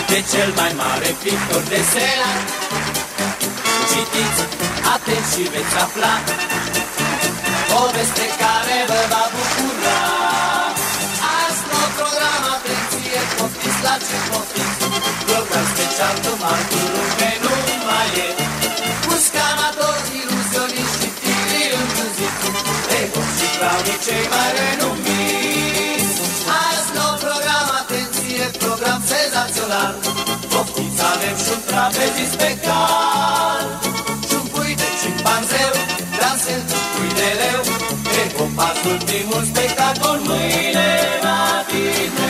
de cel mai mare pictor de senat. Citiți atent și veți afla poveste care vă va bucura. Azi nou program, atenție, poftiți la ce poftiți. Program special cu martul lume nu mai e. Cu scamatori, iluzioniști și tigri întuziți, regos și clownii cei mai renumiți. Azi nou program, atenție, program senzațional. Poftiți, avem și un trapezist pe cal, și un pui de cimpanzeu, dansez cu pui de leu. Recompați ultimul spectacol mâine matine.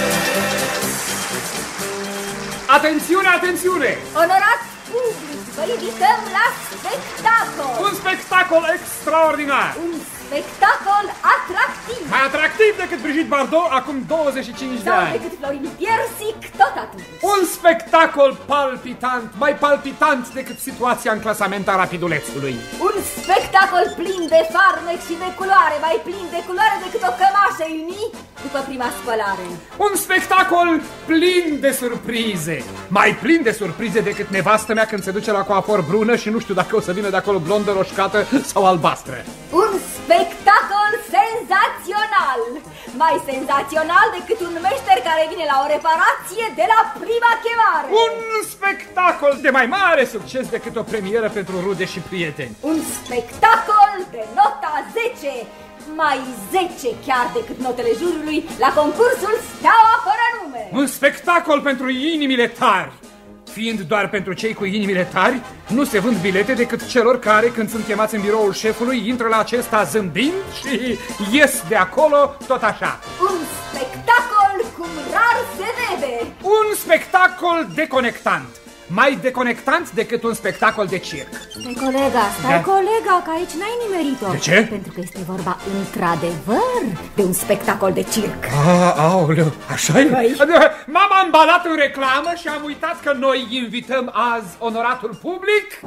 Atențiune, atențiune! Onorat public, vă invităm la spectacol! Un spectacol extraordinar! Un spectacol atractiv! Mai atractiv decât Brigitte Bardot acum 25 de Sau ani! decât Florin Piersic tot atunci! Un spectacol palpitant, mai palpitant decât situația în clasament a Rapidulețului! Un spectacol plin de farmec și de culoare, mai plin de culoare decât o cămașă uni după prima spălare! Un spectacol plin de surprize! Mai plin de surprize decât nevastă mea când se duce la coafor brună și nu știu dacă o să vină de acolo blondă, roșcată sau albastră! Un spectacol senzațional! Mai senzațional decât un meșter care vine la o reparație de la prima chemare! Un spectacol de mai mare succes decât o premieră pentru rude și prieteni! Un spectacol de nota 10! Mai 10 chiar decât notele juriului la concursul Steaua fără nume! Un spectacol pentru inimile tari! Fiind doar pentru cei cu inimile tari, nu se vând bilete decât celor care, când sunt chemați în biroul șefului, intră la acesta zâmbind și ies de acolo tot așa. Un spectacol cum rar se vede! Un spectacol deconectant! Mai deconectant decât un spectacol de circ. Stai, colega, că aici n-ai nimerit-o. De ce? Pentru că este vorba într-adevăr de un spectacol de circ. Aoleu, așa e? Păi. M-am ambalat în reclamă și am uitat că noi invităm azi onoratul public.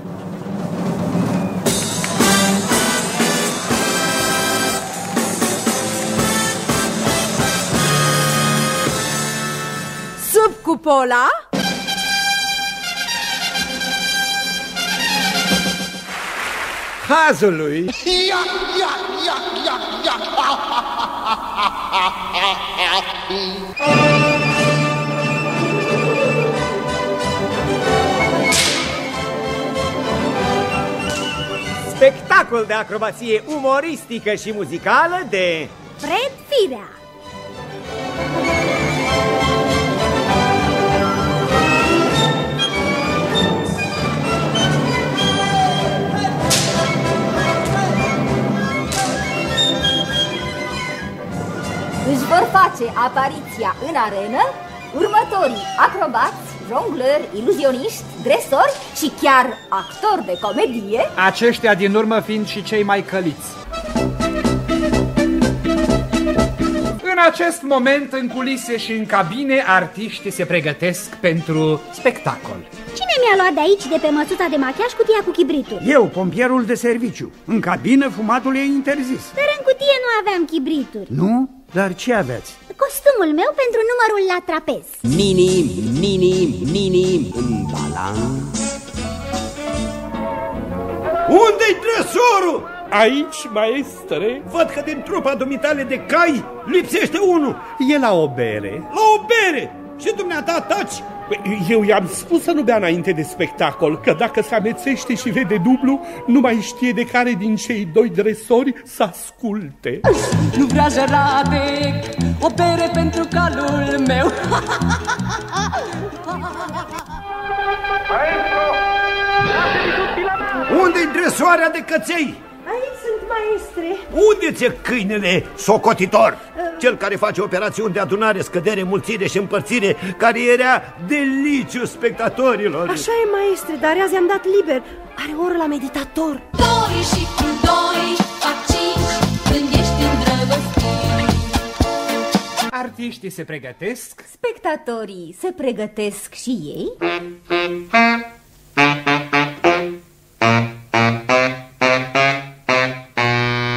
Sub cupola Hazului. Spectacol de acrobație umoristică și muzicală de Fred Firea. Își vor face apariția în arenă următorii acrobați, jonglări, iluzioniști, dresori și chiar actori de comedie. Aceștia din urmă fiind și cei mai căliți. În acest moment, în culise și în cabine, artiștii se pregătesc pentru spectacol. Cine mi-a luat de aici, de pe măsuța de machiaj, cutia cu chibrituri? Eu, pompierul de serviciu. În cabină fumatul e interzis. Dar în cutie nu aveam chibrituri. Nu? Dar ce aveți? Costumul meu pentru numărul la trapez. Mini în balans. Unde-i tresorul? Aici, maestre. Văd că din trupa dumitale de cai lipsește unul. E la o bere. La o bere! Și dumneata taci? Eu i-am spus să nu bea înainte de spectacol, că dacă se amețește și vede dublu, nu mai știe de care din cei doi dresori să asculte. Nu vrea jărate o bere pentru calul meu. Unde-i dresoarea de căței? Aici sunt, maestre. Unde ți-e câinele socotitor? Cel care face operațiuni de adunare, scădere, mulțire și împărțire, care era deliciu spectatorilor. Așa e, maestre, dar azi am dat liber. Are o oră la meditator. 2 și cu 2 fac 5 când ești îndrăgostit. Artiștii se pregătesc. Spectatorii se pregătesc și ei.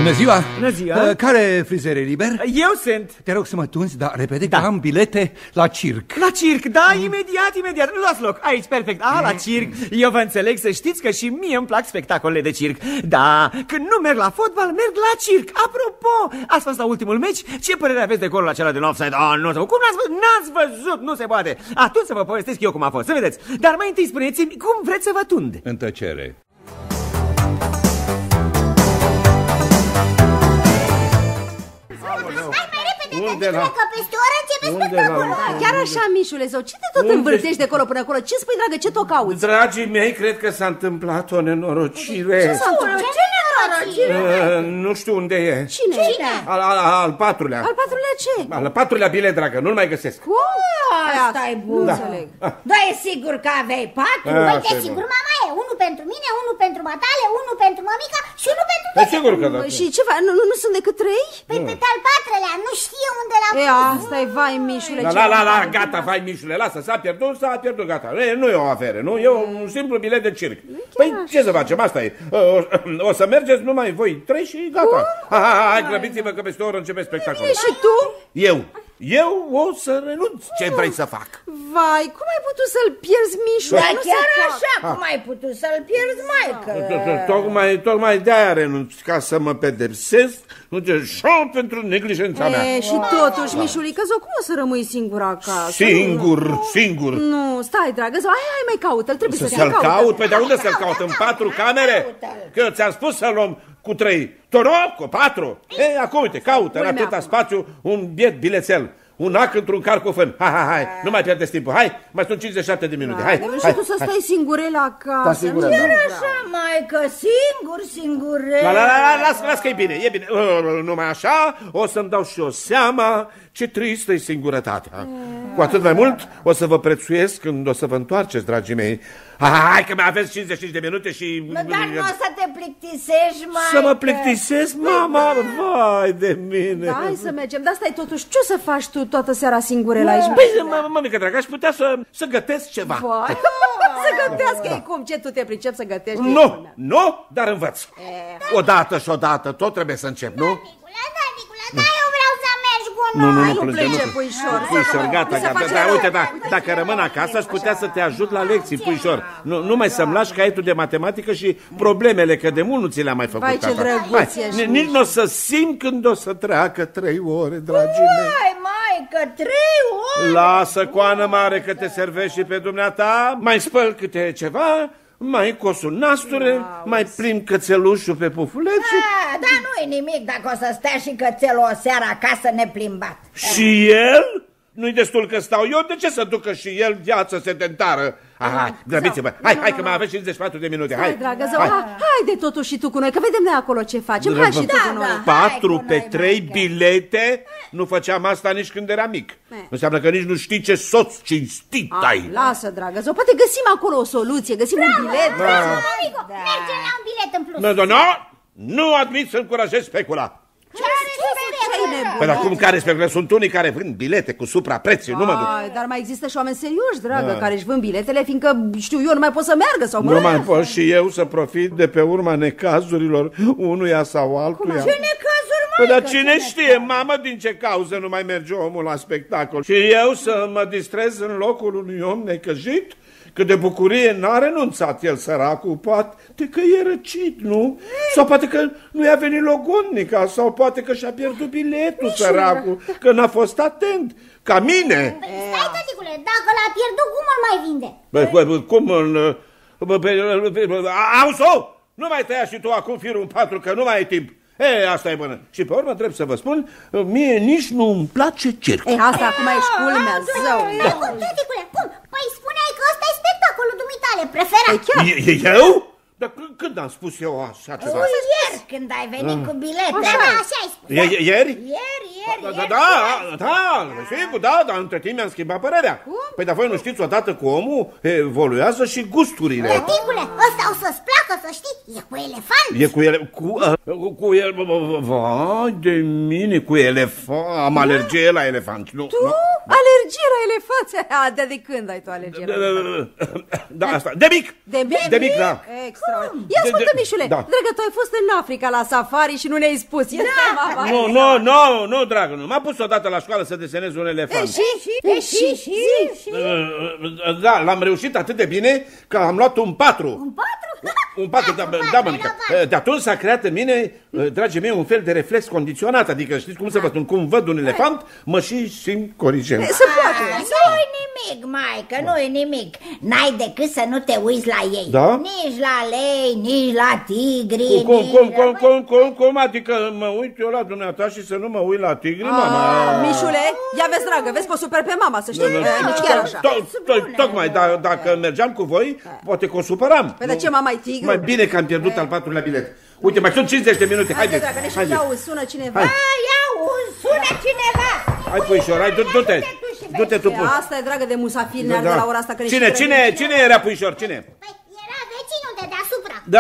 Bună ziua! Bună ziua! Care frizer e liber? Eu sunt! Te rog să mă tunzi, dar repede, că am bilete la circ. La circ, da, imediat, luați loc, aici, perfect, la circ. Eu vă înțeleg, să știți că și mie îmi plac spectacolele de circ. Da, când nu merg la fotbal, merg la circ. Apropo, ați fost la ultimul meci? Ce părere aveți de golul acela din offside? Nu, cum n-ați văzut? Nu se poate. Atunci să vă povestesc eu cum a fost, să vedeți. Dar mai întâi spuneți-mi cum vreți să vă tund. În tăcere. Unde la? Că peste o oră începe spectacolul. Chiar așa, Mișule, sau ce te tot învârtești de acolo până acolo? Ce spui, dragă, ce tot cauți? Dragii mei, cred că s-a întâmplat o nenorocire. Ce s-a întâmplat? Ce nenorocire? Nu știu unde e. Cine? Al patrulea. Al patrulea ce? Al patrulea bilet, dragă, nu-l mai găsesc. Cum? Asta e bun. Nu înțeleg. Da, e sigur că aveai 4? Uite, sigur, mama e. Unul pentru mine, unul pentru matale, unul pentru mămica și unul pentru tine. Sigur că da. Și ce faci? Nu sunt decât 3? Păi pe al patrulea, nu știe unde l-am pus. Asta e, vai, Mișule. La, gata, vai, Mișule, lasă, s-a pierdut, gata. Nu e o aferă, nu? E un simplu bilet de circ. Păi ce să facem, asta e. O să mergeți numai voi 3 și gata. Hai, grăbiți-vă că peste o oră începe spectacolul. Și tu? Eu o să renunț. Ce vrei să fac? Vai, cum ai putut să-l pierzi, Mișule? Da, chiar așa, cum ai putut să-l pierzi, maică? Tocmai de-aia renunț, ca să mă pedepsesc, nu te șau pentru neglijența mea. Și totuși, Mișulică, cum o să rămâi singur acasă? Singur. Nu, stai, dragă, hai mai caută-l, trebuie să-l caut. Păi de unde să-l caut? În 4 camere? Că ți-am spus să luăm cu 3. Cu 4. Acum uite, caută în atâta spațiu un biet bilețel. Un ac într-un car cu fân. Hai, nu mai pierdeți timpul. Hai, mai sunt 57 de minute. Hai. Și tu să stai singurel acasă. Chiar așa, maică, singurel. Las că e bine, numai așa o să-mi dau și o seama ce tristă e singurătatea. Cu atât mai mult o să vă prețuiesc când o să vă întoarceți, dragii mei. Hai că mai aveți 55 de minute și... Dar nu o să te plictisești, maică. Să mă plictisesc, mama? Vai de mine. Hai să mergem, dar stai totuși, ce o să faci tu toată seara singurel aici? Păi, mămică dragă, aș putea să gătesc ceva. Vai, să gătească, cum? Ce, tu te pricepi să gătești? Nu, dar învăț. Odată și odată, tot trebuie să încep, nu? Da, eu vreau să mergi cu noi. Nu plânge, puișor, gata. Dar uite, dacă rămân acasă, aș putea să te ajut la lecții, puișor. Numai să-mi lași caietul de matematică și problemele, că de mult nu ți le-am mai făcut. Vai, ce drăguț ești. Nici nu o să simt când o să treacă 3 ore, dragii mei. Hai, maică, 3 ore. Lasă, coană mare, că te servești și pe dumneata. Mai spăl câte ceva, mai cosul nasture, mai plimb cățelușul pe pufulețul. Dar nu e nimic dacă o să stea și cățelul o seară acasă neplimbat. Și el? Nu-i destul că stau eu? De ce să ducă și el viață sedentară? Grăbiți-vă, hai că mai aveți 54 de minute. Hai, dragă zău, haide totuși și tu cu noi, că vedem noi acolo ce facem. Hai și tu cu noi. 4 pe 3 bilete? Nu făceam asta nici când eram mic. Înseamnă că nici nu știi ce soț cinstit ai. Lasă, dragă zău, poate găsim acolo o soluție, găsim un bilet. Mergem la un bilet în plus. Nu admit să încurajez specula. Păi dar cum care speculă? Sunt unii care vând bilete cu suprapreț, nu mă duc. Dar mai există și oameni serioși, dragă, care își vând biletele, fiindcă, știu eu, nu mai pot să meargă sau nu mai pot și eu să profit de pe urma necazurilor unuia sau altuia. Ce necazuri, Păi dar cine știe, mamă, din ce cauză nu mai merge omul la spectacol? Și eu să mă distrez în locul unui om necăjit? Că de bucurie n-a renunțat el, săracul, poate că e răcit, nu? Sau poate că nu i-a venit logodnica, sau poate că și-a pierdut biletul, săracul, că n-a fost atent, ca mine. Stai, tăticule, dacă l-a pierdut, cum îl mai vinde? Cum îl... Auzi-o! Nu mai tăia și tu acum firul în 4, că nu mai ai timp. Asta e bună. Și pe urmă trebuie să vă spun, mie nici nu-mi place circ. Asta acum ești culmea, zău. Cum, tăticule, cum? Păi spuneai că ăsta e spectacolul dumitale preferat. Eu? Dar când am spus eu așa ceva? Ieri, când ai venit cu bilete. Așa ai spus. Ieri? Ieri. Sigur, dar între timp mi-am schimbat părerea. Păi dar voi nu știți, odată cu omul evoluează și gusturile. Tăticule, ăsta o să-ți placă joacă, să știi, e cu elefant. E cu ele... Cu el... Vai de mine, cu elefant. Am alergie la elefanți. Tu? Alergie la elefanți? De când ai tu alergie la elefanți? Da, asta. De mic! De mic, da. Extraordinar. Ia ascultă, Mișule, dragă, tu ai fost în Africa la safari și nu ne-ai spus. Nu, dragă, nu. M-a pus odată la școală să desenez un elefant. Și? Da, l-am reușit atât de bine că am luat un 4. Un 4? Un 4, da, mămică. De atunci s-a creat în mine, dragii mei, un fel de reflex condiționat. Adică știți cum să vă spun, cum văd un elefant, mă și simt corigent. Se poate. Nu-i nimic, maică, nu-i nimic. N-ai decât să nu te uiți la ei. Da? Nici la lei, nici la tigri. Cum? Adică mă uit eu la dumneata și să nu mă uit la tigri, mama? Mișule, ia vezi, dragă, vezi că o super pe mama, să știi. Nici chiar așa. Tocmai, dacă mergeam cu voi, poate că o supăram. Păi de ce mama e tigru? Mai bine că am pierdut al 4-lea bilet. Uite, mai sunt 50 de minute, haideți. Sună cineva. Sună cineva. Hai, puișor, hai, du-te tu, puișor. Asta e, dragă, de musafir, ne de la ora asta. Cine era, puișor, cine? Păi era vecinul de deasupra. Da,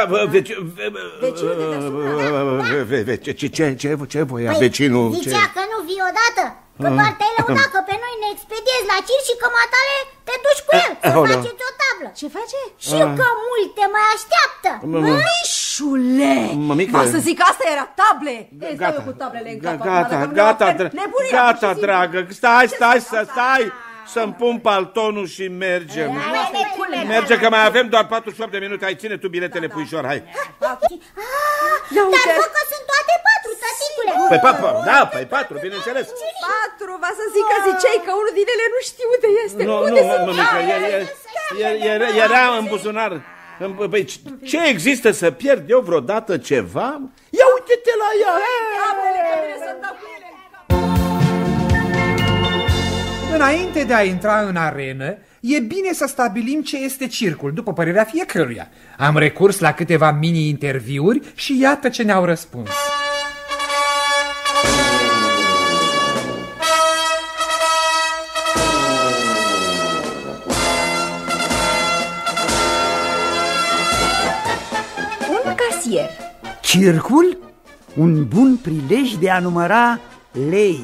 vecinul ce voia vecinul? Zicea că nu vii odată, că doar te-ai lăudat că pe noi ne expediezi la circ și că matale te duci cu el să faceți o tablă. Ce face? Și că multe mai așteaptă. Mișule! Mămică, să zic, asta era table. Gata, cu tablele în cap. Gata, dragă, stai, să-mi pun paltonul și mergem. Merge că mai avem doar 48 de minute. Hai, ține tu biletele, puișor, hai. Dar văd că sunt toate 4, tăticule. Păi 4, bineînțeles. 4, va să zic că ziceai că unul din ele nu știu unde este. Nu, mămică, era în buzunar. Păi, ce există să pierd eu vreodată ceva? Ia uite-te la ea! Înainte de a intra în arenă, e bine să stabilim ce este circul, după părerea fiecăruia. Am recurs la câteva mini-interviuri și iată ce ne-au răspuns. Un casier. Circul? Un bun prilej de a număra lei.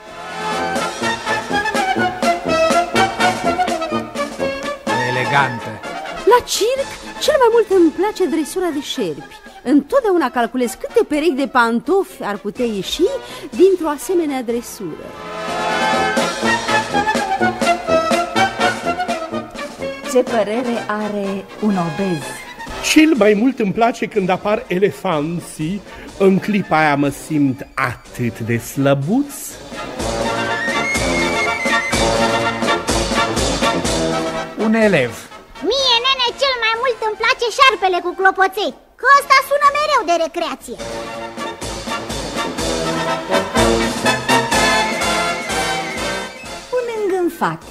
Elegantă. La circ, cel mai mult îmi place dresura de șerpi. Întotdeauna calculez câte perechi de pantofi ar putea ieși dintr-o asemenea dresură. Ce părere are un obez? Cel mai mult îmi place când apar elefanții. În clipa aia mă simt atât de slăbuț. Un elev. Mie, nene, cel mai mult îmi place șarpele cu clopoței, că ăsta sună mereu de recreație. Un îngânfat.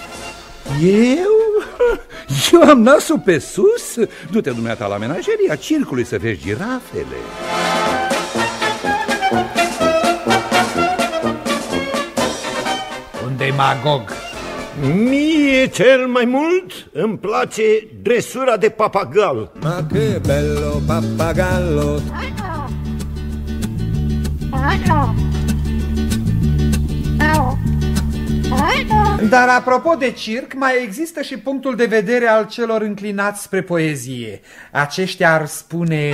Eu am nasul pe sus? Du-te dumneata la menageria circului să vezi girafele. Un demagog. Mie cel mai mult îmi place dresura de papagal. Ma che bello pappagallo. Dar apropo de circ, mai există și punctul de vedere al celor înclinați spre poezie. Aceștia ar spune...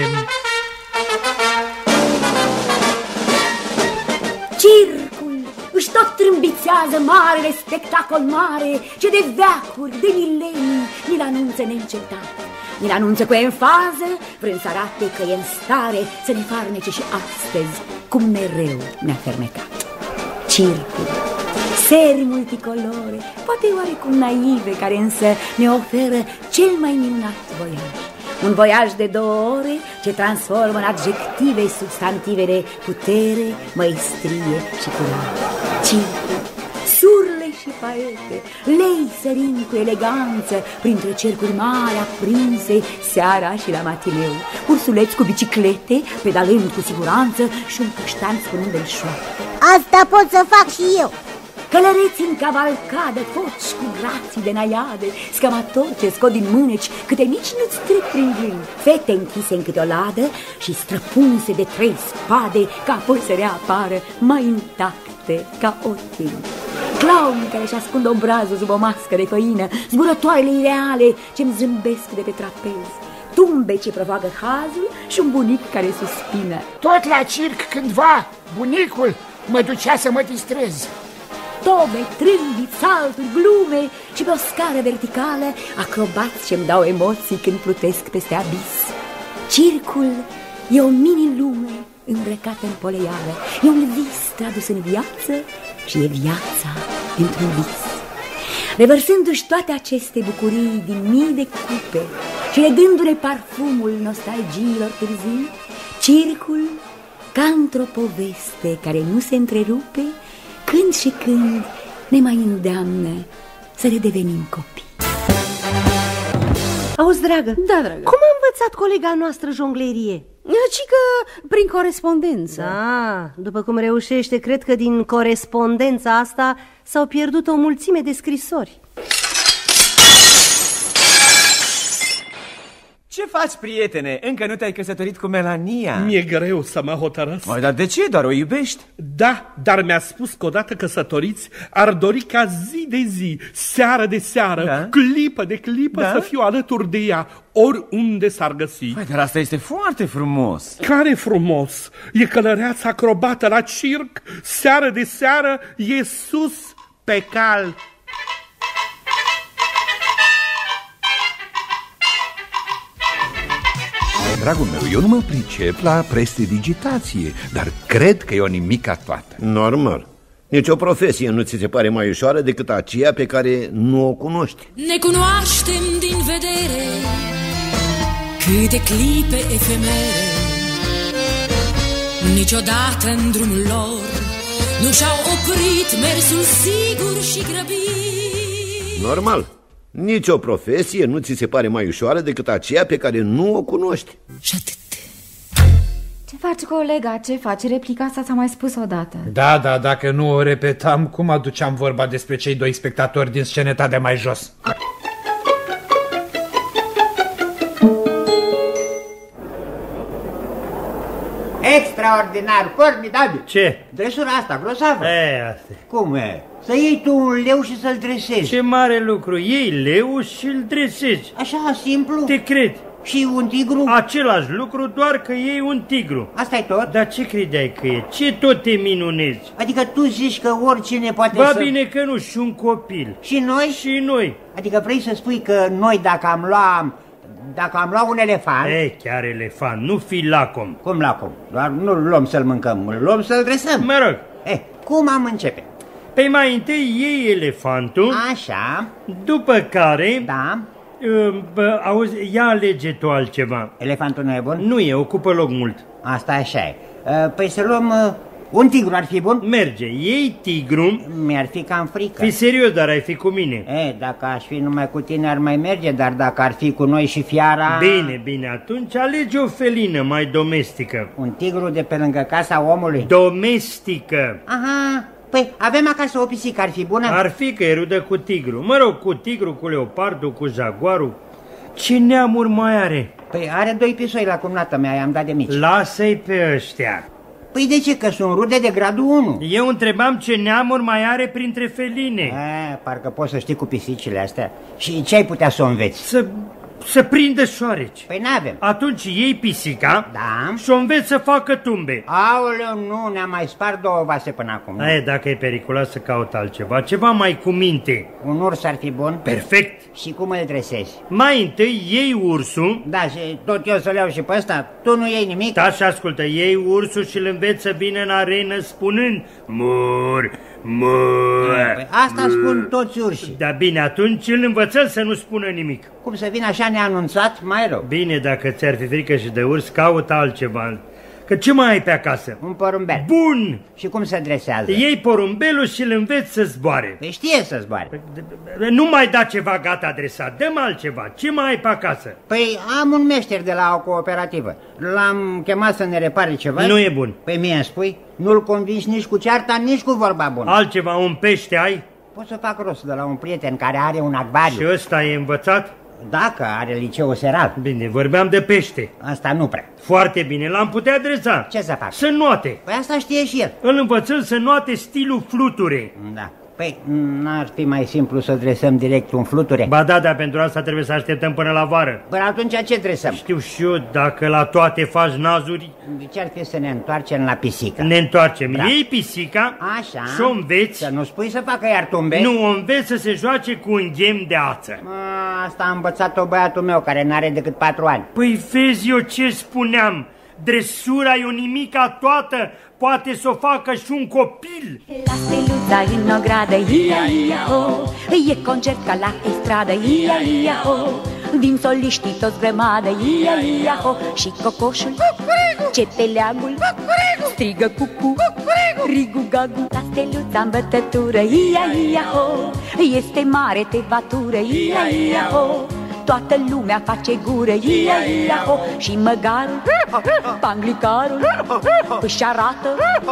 Circul își tot trâmbițează marele spectacol mare, ce de veacuri, de milenii, ni-l anunță neîncetat. Ni-l anunță cu enfază, vrând să arate că e în stare să ne farmece și astăzi, cum mereu ne-a fermecat. Circul, seri multicolore, poate oarecum naive, care însă ne oferă cel mai minunat voiaj. Un voiaj de 2 ore ce transformă în adjective și substantive de putere, măestrie și curaj. Circul, surle și paete, lei sărind cu eleganță printre cercuri mari aprinse seara și la matineu. Ursuleți cu biciclete, pedalând cu siguranță și un căștan spunând în șoaptă. Asta pot să fac și eu. călăreți în cavalcadă, foci cu grații de naiade, scamatori ce scot din mâneci, câte mici nu-ți trec prin gând, fete închise în câte o ladă și străpunse de 3 spade, ca apoi să reapară mai intacte ca ochii. Clown care își ascund obrazul sub o mască de făină, zburătoarele ireale ce-mi zâmbesc de pe trapez, tumbe ce provoacă hazul și un bunic care suspină. Tot la circ cândva, bunicul mă ducea să mă distrez. Tobe, trâmbiți, salturi, glume și pe o scară verticală acrobați ce-mi dau emoții când plutesc peste abis. Circul e o mini-lume îmbrăcată în poleială, e un vis tradus în viață și e viața într-un vis. Revărsându-și toate aceste bucurii din mii de cupe și redându-ne parfumul nostalgiilor târzii, circul, ca într-o poveste care nu se întrerupe, când și când ne mai îndeamnă să redevenim copii. Auzi, dragă, da, dragă, cum a învățat colega noastră jonglerie? Ci că prin corespondență. Da, după cum reușește, cred că din corespondența asta s-au pierdut o mulțime de scrisori. Ce faci, prietene? Încă nu te-ai căsătorit cu Melania? Mi-e greu să mă hotărăsc. Măi, dar de ce? Doar o iubești? Da, dar mi-a spus că odată căsătoriți ar dori ca zi de zi, seară de seară, da? clipă de clipă, da? Să fiu alături de ea, oriunde s-ar găsi. Măi, dar asta este foarte frumos. Care frumos? E călăreața acrobată la circ, seară de seară, e sus pe cal. Dragul meu, eu nu mă pricep la prestidigitație, dar cred că e o nimica toată. Normal. Nici o profesie nu ți se pare mai ușoară decât aceea pe care nu o cunoști. Ne cunoaștem din vedere câte clipe efemere, niciodată în drumul lor nu și-au oprit mersul sigur și grăbit. Normal. Nici o profesie nu ți se pare mai ușoară decât aceea pe care nu o cunoști. Și atât. Ce faci, colega? Ce faci? Replica asta s-a mai spus odată. Da, dacă nu o repetam, cum aduceam vorba despre cei 2 spectatori din sceneta de mai jos? Extraordinar, formidabil. Ce? Dresura asta, grozavă. Asta. Cum e? Să iei tu un leu și să-l dresezi. Ce mare lucru, iei leu și îl dresezi. Așa, simplu? Te cred. Și un tigru? Același lucru, doar că iei un tigru. Asta-i tot? Dar ce credeai că e? Ce tot te minunezi? Adică tu zici că oricine poate ba să... bine că nu, și un copil. Și noi? Și noi. Adică vrei să spui că noi dacă am luat un elefant... Chiar elefant, nu fi lacom. Cum lacom? Doar nu-l luăm să-l mâncăm, îl luăm să-l dresăm. Mă rog. Cum am începe? Păi mai întâi iei elefantul. Așa. După care... Da. Auzi, ia alege tu altceva. Elefantul nu e bun? Nu e, ocupă loc mult. Asta așa e. Păi să luăm... Un tigru ar fi bun? Merge, iei tigru. Mi-ar fi cam frică. Fii serios, dar ai fi cu mine. Dacă aș fi numai cu tine ar mai merge, dar dacă ar fi cu noi și fiara... Bine, atunci alege o felină mai domestică. Un tigru de pe lângă casa omului? Domestică. Aha, păi avem acasă o pisică, ar fi bună? Ar fi, că e rudă cu tigru. Mă rog, cu tigru, cu leopardul, cu jaguarul. Ce neamuri mai are? Păi are 2 pisoi la cumnata mea, i-am dat de mici. Lasă-i pe ăștia. Păi de ce? Că sunt rude de gradul 1. Eu întrebam ce neamuri mai are printre feline. Parcă poți să știi cu pisicile astea. Și ce ai putea să o înveți? Să prindă șoareci. Păi n-avem. Atunci iei pisica, da, și o înveți să facă tumbe. Aoleu, nu, ne-am mai spart 2 vase până acum. Dacă e periculos să caut altceva, ceva mai cu minte. Un urs ar fi bun? Perfect. Și cum îl dresezi? Mai întâi iei ursul. Da, și tot eu să-l iau și pe ăsta? Tu nu iei nimic? Da, și ascultă, iei ursul și îl înveți să vină în arenă spunând mur, mur. Păi asta spun toți urși. Da, bine, atunci îl învățăm să nu spună nimic. Cum să vină așa neanunțat? Mai rău. Bine, dacă ți-ar fi frică și de urs, caută altceva. Că ce mai ai pe acasă? Un porumbel. Bun! Și cum se dresează? Iei porumbelul și îl înveți să zboare. Păi știe să zboare. Nu mai da ceva gata adresat, dă-mi altceva. Ce mai ai pe acasă? Păi am un meșter de la o cooperativă. L-am chemat să ne repare ceva. Nu e bun. Păi mie îmi spui? Nu-l convingi nici cu cearta, nici cu vorba bună. Altceva, un pește ai? Pot să fac rost de la un prieten care are un acvariu. Și ăsta e învățat? Dacă are liceu seral. Bine, vorbeam de pește. Asta nu prea. Foarte bine, l-am putea adresa. Ce să fac? Să noate. Păi asta știe și el. Îl învățăm să noate stilul fluture. Da. Păi n-ar fi mai simplu să dresăm direct un fluture? Ba da, dar pentru asta trebuie să așteptăm până la vară. Până atunci ce dresăm? Știu și eu, dacă la toate faci nazuri. Ce-ar fi să ne întoarcem la pisică? Ne întoarcem. Iei pisica. Așa. Și o înveți. Să nu spui să facă iar tumbe? Nu, o înveți să se joace cu un ghem de ață. Asta a învățat-o băiatul meu, care n-are decât 4 ani. Păi vezi eu ce spuneam. Dresura e o nimica toată, poate să o facă și un copil. La steluța în ogradă, ia-ia-ho, e concert ca la estradă, ia-ia-ho, vin soliștii toți grămadă, ia-ia-ho, și cocoșul, cepeleagul, strigă cucu, rigu-gagu. La steluța în bătătură, ia-ia-ho, este mare tevatură, ia-ia-ho, toată lumea face gură, ia-ia-ho, și măgarul, panglicarul, își arată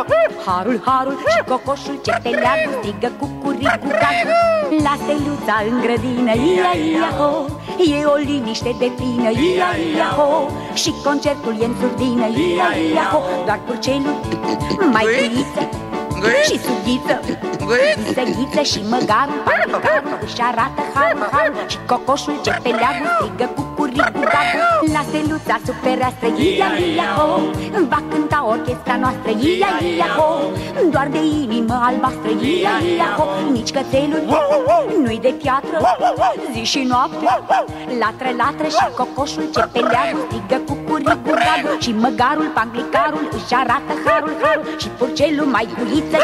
harul, și cocoșul cepeleagul strigă cucuricu-gagu. La steluța în grădină, ia-ia-ho, e o liniște de plină, ia-ia-ho, și concertul e în surdină, ia-ia-ho, doar purcelul, mai ghiță și sughiță, ghiță și măgarul, panglicarul, își arată harul, și cocoșul cepeleagul strigă cucuricu-gagu. La steluța sub fereastră, ia-ia-ho, va cânta orchestra noastră, ia-ia-ho, doar de inimă albastră, ia-ia-ho, nici cățelul nu-i de piatră, zi și noapte, latră, și cocoșul cepeleagul strigă cucuricu-gagu, și măgarul, panglicarul, își arată harul, și purcelul mai guliță,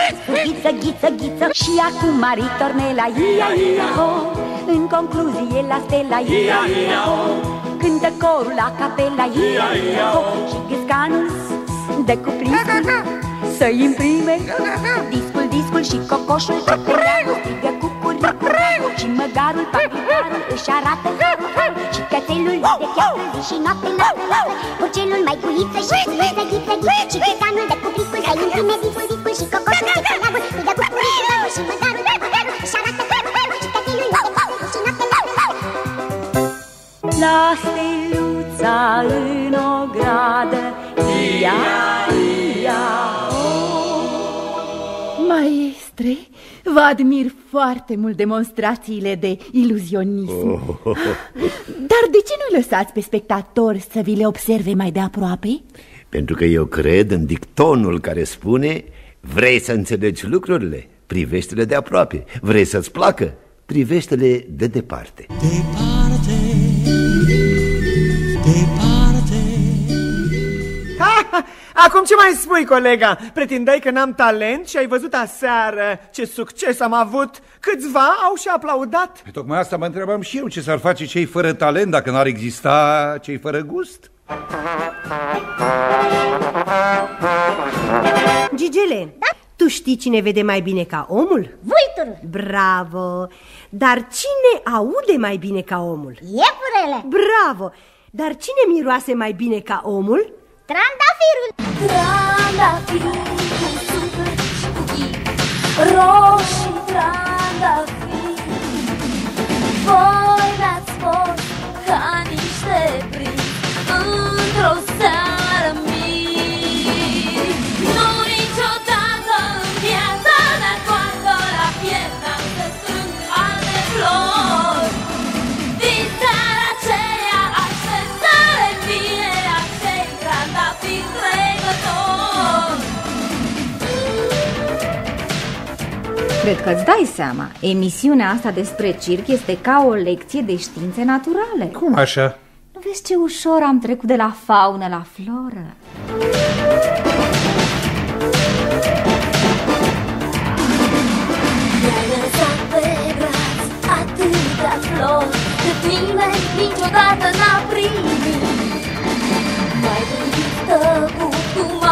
ghiță, și acum Maritornela, ia-ia-ho, în concluzie la stela, ia-ia-ho, cântă corul a capela, ia-ia-ho, și gâscanul dă cu pliscul să-i imprime discul, și cocoșul cepeleagul strigă cucuricu-gagu, și măgarul, panglicarul, își arată harul, și cățelul de piatră, zi și noapte, latră, purcelul mai guliță și ghiță, și gâscanul dă cu pliscul să-i imprime discul, și cocoșul cepeleagul strigă cucuricu-gagu, și măgarul, își arată harul, și cățelul de piatră, zi și noapte, la steluța în ogradă, ia-ia-ho. Maestre, vă admir foarte mult demonstrațiile de iluzionism. Dar de ce nu lăsați pe spectatori să vi le observe mai de aproape? Pentru că eu cred în dictonul care spune: vrei să înțelegi lucrurile? Privește-le de aproape. Vrei să-ți placă? Privește-le de departe. Acum ce mai spui, colega? Pretindai că n-am talent și ai văzut aseară ce succes am avut? Câțiva au și aplaudat. Pe tocmai asta mă întrebam și eu, ce s-ar face cei fără talent dacă n-ar exista cei fără gust? Gigele, da? Tu știi cine vede mai bine ca omul? Vulturul. Bravo! Dar cine aude mai bine ca omul? Iepurele. Bravo! Dar cine miroase mai bine ca omul? Trandafirul. Trandafirul cu sucre și cu ghid, roșii trandafiri, voi mi-ați fost ca niște prinți într-o seară miri. Nu niciodată în viața mea toată la piept am să strâng alte flori. Din seara aceea aștept să revine acei trandafiri trecători. Cred că îți dai seama, emisiunea asta despre circ este ca o lecție de științe naturale. Cum așa? Nu vezi ce ușor am trecut de la faună la floră? Mi-ai lăsat pe braț atâtea flori, cât nimeni niciodată n-a primit. M-ai gândit tăcut, cum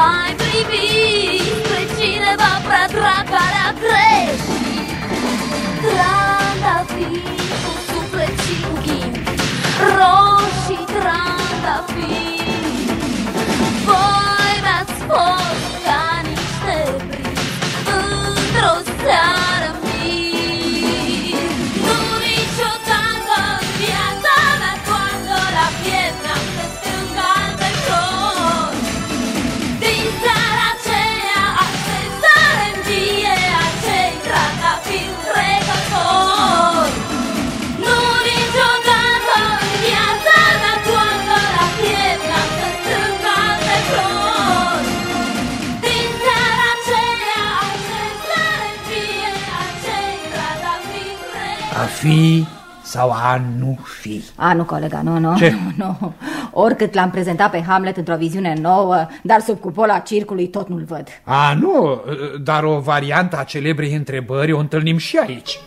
fi sau a nu fi? A, nu, colega, nu. Ce? Nu. Oricât l-am prezentat pe Hamlet într-o viziune nouă, dar sub cupola circului tot nu-l văd. A, nu, dar o variantă a celebrei întrebări o întâlnim și aici.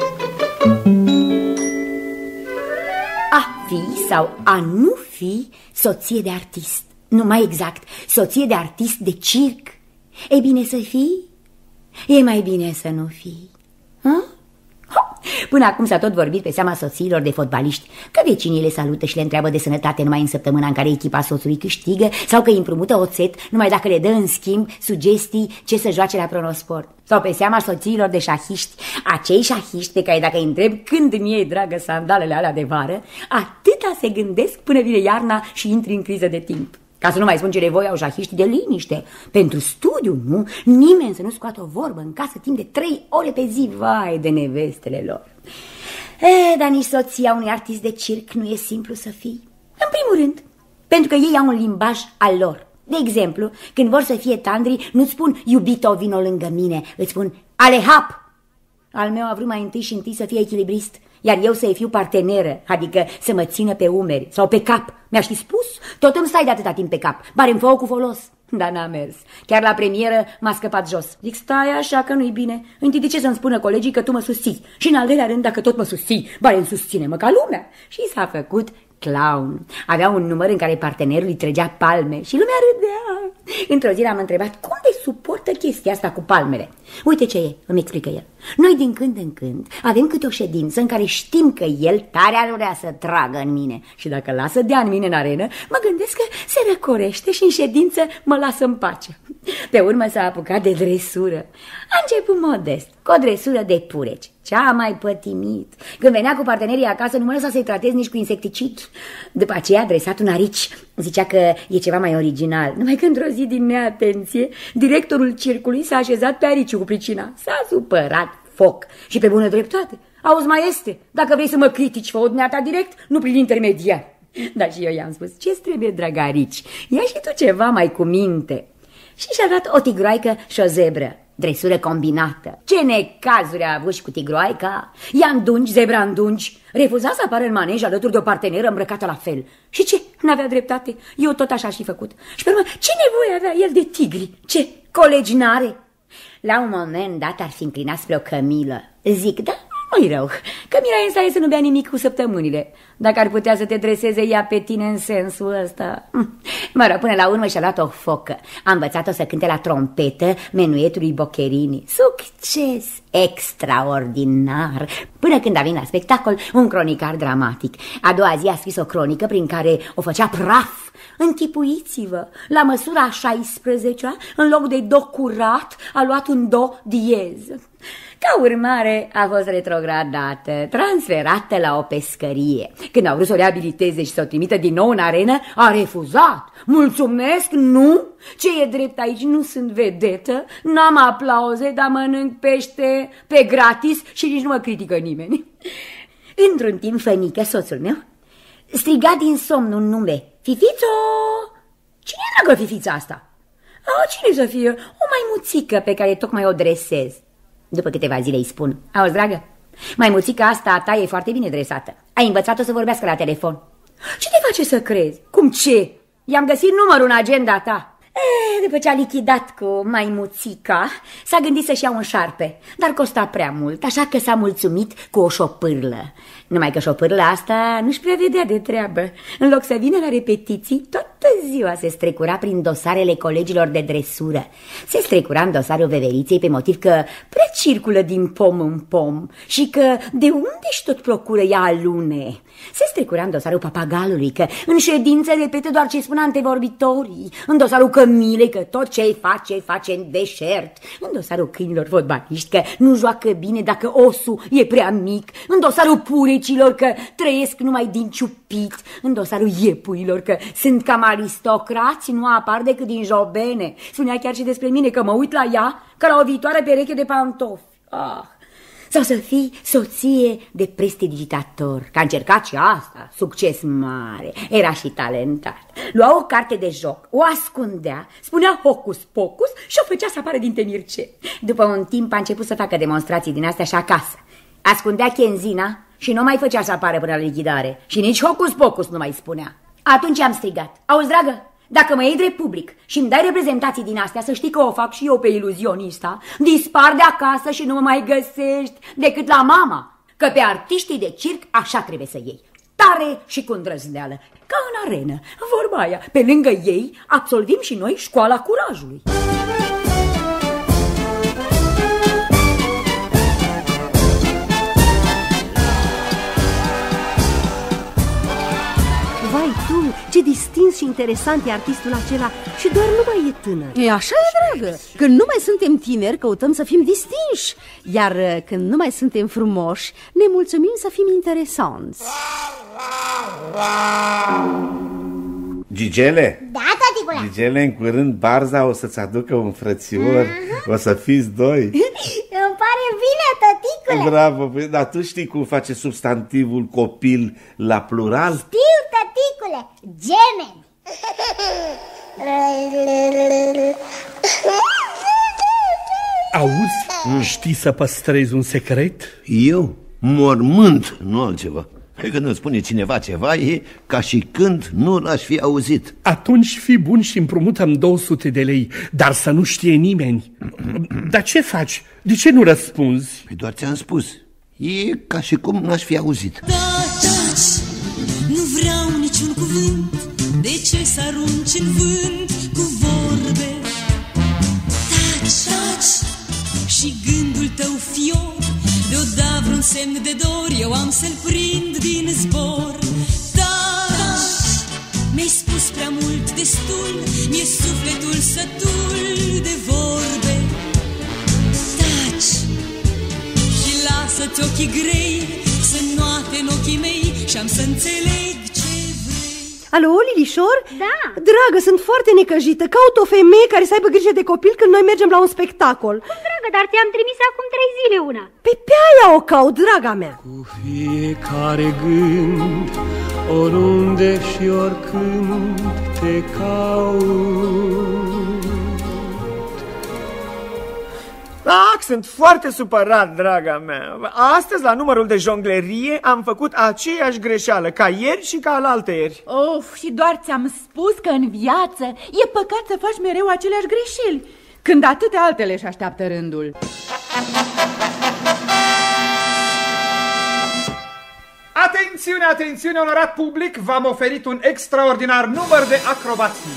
A fi sau a nu fi soție de artist. Nu, mai exact, soție de artist de circ. E bine să fii? E mai bine să nu fii. Ha? Până acum s-a tot vorbit pe seama soțiilor de fotbaliști, că vecinii le salută și le întreabă de sănătate numai în săptămâna în care echipa soțului câștigă, sau că îi împrumută oțet numai dacă le dă în schimb sugestii ce să joace la Pronosport. Sau pe seama soțiilor de șahiști, acei șahiști pe care dacă îi întreb când mi-e dragă sandalele alea de vară, atâta se gândesc până vine iarna și intri în criză de timp. Ca să nu mai spun ce nevoie au șahiștii de liniște. Pentru studiu, nu? Nimeni să nu scoată o vorbă în casă timp de 3 ore pe zi. Vai de nevestele lor. Dar nici soția unui artist de circ nu e simplu să fii. În primul rând, pentru că ei au un limbaj al lor. De exemplu, când vor să fie tandri, nu-ți spun iubito, vino lângă mine, îți spun alehap. Al meu a vrut mai întâi și întâi să fie echilibrist, iar eu să-i fiu parteneră, adică să mă țină pe umeri sau pe cap. Mi-aș fi spus, tot îmi stai de atâta timp pe cap, bare-mi fă cu folos. Dar n-a mers. Chiar la premieră m-a scăpat jos. Zic, stai așa că nu-i bine. Întâi de ce să-mi spună colegii că tu mă susții? Și în al doilea rând, dacă tot mă susții, bare-mi susține-mă ca lumea. Și s-a făcut clown. Avea un număr în care partenerul îi trăgea palme și lumea râdea. Într-o zi l-am întrebat cum de suportă chestia asta cu palmele. Uite ce e, îmi explică el. Noi din când în când avem câte o ședință în care știm că el tare ar vrea să tragă în mine. Și dacă lasă dea în mine în arenă, mă gândesc că se răcorește și în ședință mă lasă în pace. Pe urmă s-a apucat de dresură. A început modest, cu o dresură de pureci. Ce-a mai pătimit. Când venea cu partenerii acasă, nu mă lăsa să-i tratez nici cu insecticid. După aceea a adresat un arici. Zicea că e ceva mai original. Numai că într-o zi din neatenție, directorul circului s-a așezat pe arici cu pricina. S-a supărat foc. Și pe bună dreptate. Auzi, maestre, dacă vrei să mă critici, fă-o dumneata direct, nu prin intermediar. Dar și eu i-am spus, ce-ți trebuie, dragă arici? Ia și tu ceva mai cu minte. Și și-a dat o tigroaică și o zebră. Dresură combinată. Ce necazuri a avut și cu tigroaica. Ea îndungi, zebra îndungi. Refuza să apară în manej alături de o parteneră îmbrăcată la fel. Și ce? N-avea dreptate? Eu tot așa aș fi făcut. Și pe urmă, ce nevoie avea el de tigri? Ce? Colegi n-are? La un moment dat ar fi înclinat spre o cămilă. Zic, da, nu-i rău. Cămila însă e să nu bea nimic cu săptămânile. Dacă ar putea să te dreseze ea pe tine în sensul ăsta. Mă rog, până la urmă și-a luat o focă. A învățat-o să cânte la trompetă menuetul lui Boccherini. Succes extraordinar. Până când a venit la spectacol un cronicar dramatic. A doua zi a scris o cronică prin care o făcea praf. Închipuiți-vă, la măsura 16-a, în loc de do curat, a luat un do diez. Ca urmare a fost retrogradată, transferată la o pescărie. Când au vrut să o reabiliteze și să o trimită din nou în arenă, a refuzat. Mulțumesc, nu? Ce e drept aici? Nu sunt vedetă, n-am aplauze, dar mănânc pește pe gratis și nici nu mă critică nimeni. Într-un timp, Fănică, soțul meu, striga din somn un nume. Fifițo! Cine e, dragă, Fifița asta? Cine să fie? O maimuțică pe care tocmai o dresez. După câteva zile îi spun, auzi, dragă, maimuțica asta a ta e foarte bine dresată. Ai învățat-o să vorbească la telefon. Ce te face să crezi? Cum ce? I-am găsit numărul în agenda ta. După ce a lichidat cu maimuțica, s-a gândit să-și ia un șarpe, dar costa prea mult, așa că s-a mulțumit cu o șopârlă. Numai că șopârla asta nu-și prea vedea de treabă. În loc să vină la repetiții, toată ziua se strecura prin dosarele colegilor de dresură. Se strecura în dosarul veveriței pe motiv că prea circulă din pom în pom și că de unde-și tot procură ea alune. Se strecura în dosarul papagalului, că în ședință repetă doar ce spun antevorbitorii, în dosarul cămilei, că tot ce face în deșert, în dosarul câinilor fotbaliști, că nu joacă bine dacă osul e prea mic, în dosarul purecilor, că trăiesc numai din ciupit, în dosarul iepuilor, că sunt cam aristocrați, nu apar decât din jobene. Spunea chiar și despre mine că mă uit la ea ca la o viitoare pereche de pantofi. Sau să fii soție de prestidigitator, că a încercat și asta, succes mare, era și talentat. Lua o carte de joc, o ascundea, spunea hocus-pocus și o făcea să apară din temirce. După un timp a început să facă demonstrații din astea și acasă. ascundea chenzina și nu mai făcea să apară până la lichidare. Și nici hocus-pocus nu mai spunea. Atunci am strigat: auzi, dragă, dacă mă iei drept public și îmi dai reprezentații din astea, să știi că o fac și eu pe iluzionista. Dispar de acasă și nu mă mai găsești decât la mama. Că pe artiștii de circ așa trebuie să iei. Tare și cu îndrăzneală, ca în arenă. Vorba aia, pe lângă ei absolvim și noi școala curajului. Vai tu, ce distins și interesant e artistul acela și doar nu mai e tânăr. E așa e, dragă. Când nu mai suntem tineri, căutăm să fim distinși. Iar când nu mai suntem frumoși, ne mulțumim să fim interesanți. Gigele? Da, tăticule. Gigele, în curând Barza o să-ți aducă un frățior. O să fiți doi. Îmi pare bine, tăticule. Bravo, dar tu știi cum face substantivul copil la plural? Știu, tăticule. Gemeni. Auzi? Știi să păstrezi un secret? Eu? Mormânt, nu altceva. Când îmi spune cineva ceva, e ca și când nu l-aș fi auzit. Atunci fii bun și împrumutăm 200 de lei, dar să nu știe nimeni. Dar ce faci? De ce nu răspunzi? Păi doar ți-am spus. E ca și cum n-aș fi auzit. Taci, nu vreau niciun cuvânt. De ce să arunci în vânt cu vorbe? Taci, taci, și gândul tău fior de-o da vreun semn de dor, eu am să-l prind din zbor. Taci, mi-ai spus prea mult destul, mi-e sufletul sătul de vorbe. Taci, și lasă-ți ochii grei să noate în ochii mei și am să înțeleg ce vrei. Alo, Lilișor? Da. Dragă, sunt foarte necăjită. Caut o femeie care să aibă grijă de copil când noi mergem la un spectacol. Dragă, dar ți-am trimis acum 3 zile una. Pe aia o caut, draga mea. Cu fiecare gând, oriunde și oricând te caut. Sunt foarte supărat, draga mea. Astăzi, la numărul de jonglerie, am făcut aceeași greșeală ca ieri și ca alaltăieri. Of, și doar ți-am spus că în viață e păcat să faci mereu aceleași greșeli, când atâtea altele își așteaptă rândul. Atențiune, atențiune, onorat public, v-am oferit un extraordinar număr de acrobație.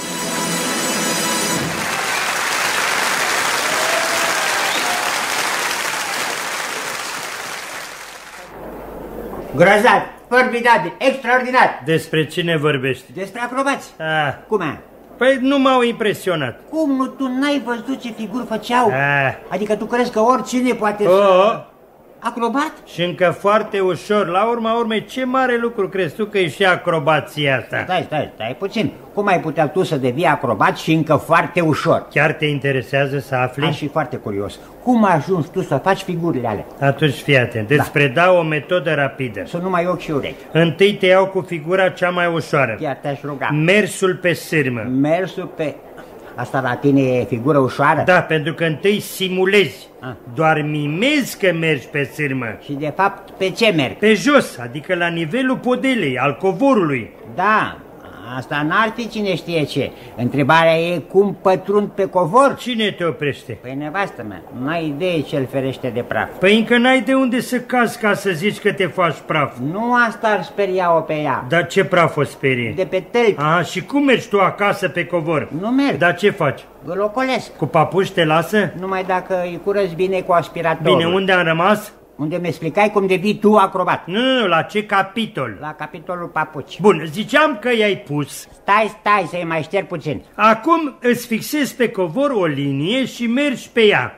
Grozav, formidabil, extraordinar. Despre cine vorbești? Despre acrobați. Cum e? Păi nu m-au impresionat. Cum nu? Tu n-ai văzut ce figuri făceau? Adică tu crezi că oricine poate să... Acrobat? Și încă foarte ușor. La urma urmei, ce mare lucru crezi tu că e și acrobația asta? Stai puțin. Cum ai putea tu să devii acrobat și încă foarte ușor? Chiar te interesează să afli? Și foarte curios. Cum ajungi tu să faci figurile alea? Atunci fii atent. Îți predau o metodă rapidă. Să nu mai ochi și urechi. Întâi te iau cu figura cea mai ușoară. Chiar te-aș ruga. Mersul pe sârmă. Mersul pe... Asta la tine e figură ușoară? Da, pentru că întâi simulezi. Doar mimezi că mergi pe sârmă. Și de fapt pe ce mergi? Pe jos, adică la nivelul podelei, al covorului. Da, asta n-ar fi cine știe ce. Întrebarea e cum pătrund pe covor? Cine te oprește? Păi nevastă mea, n-ai idee ce-l ferește de praf. Păi încă n-ai de unde să cazi ca să zici că te faci praf. Nu asta ar speria-o pe ea. Dar ce praf o sperie? De pe tălpi. Și cum mergi tu acasă pe covor? Nu merg. Dar ce faci? Îl ocolesc. Cu papuși te lasă? Numai dacă îi curăț bine cu aspiratorul. Bine, unde am rămas? Unde mi explicai cum devii tu acrobat. Nu, la ce capitol? La capitolul papuci. Bun, ziceam că i-ai pus. Stai, să-i mai șterg puțin. Acum îți fixezi pe covor o linie și mergi pe ea.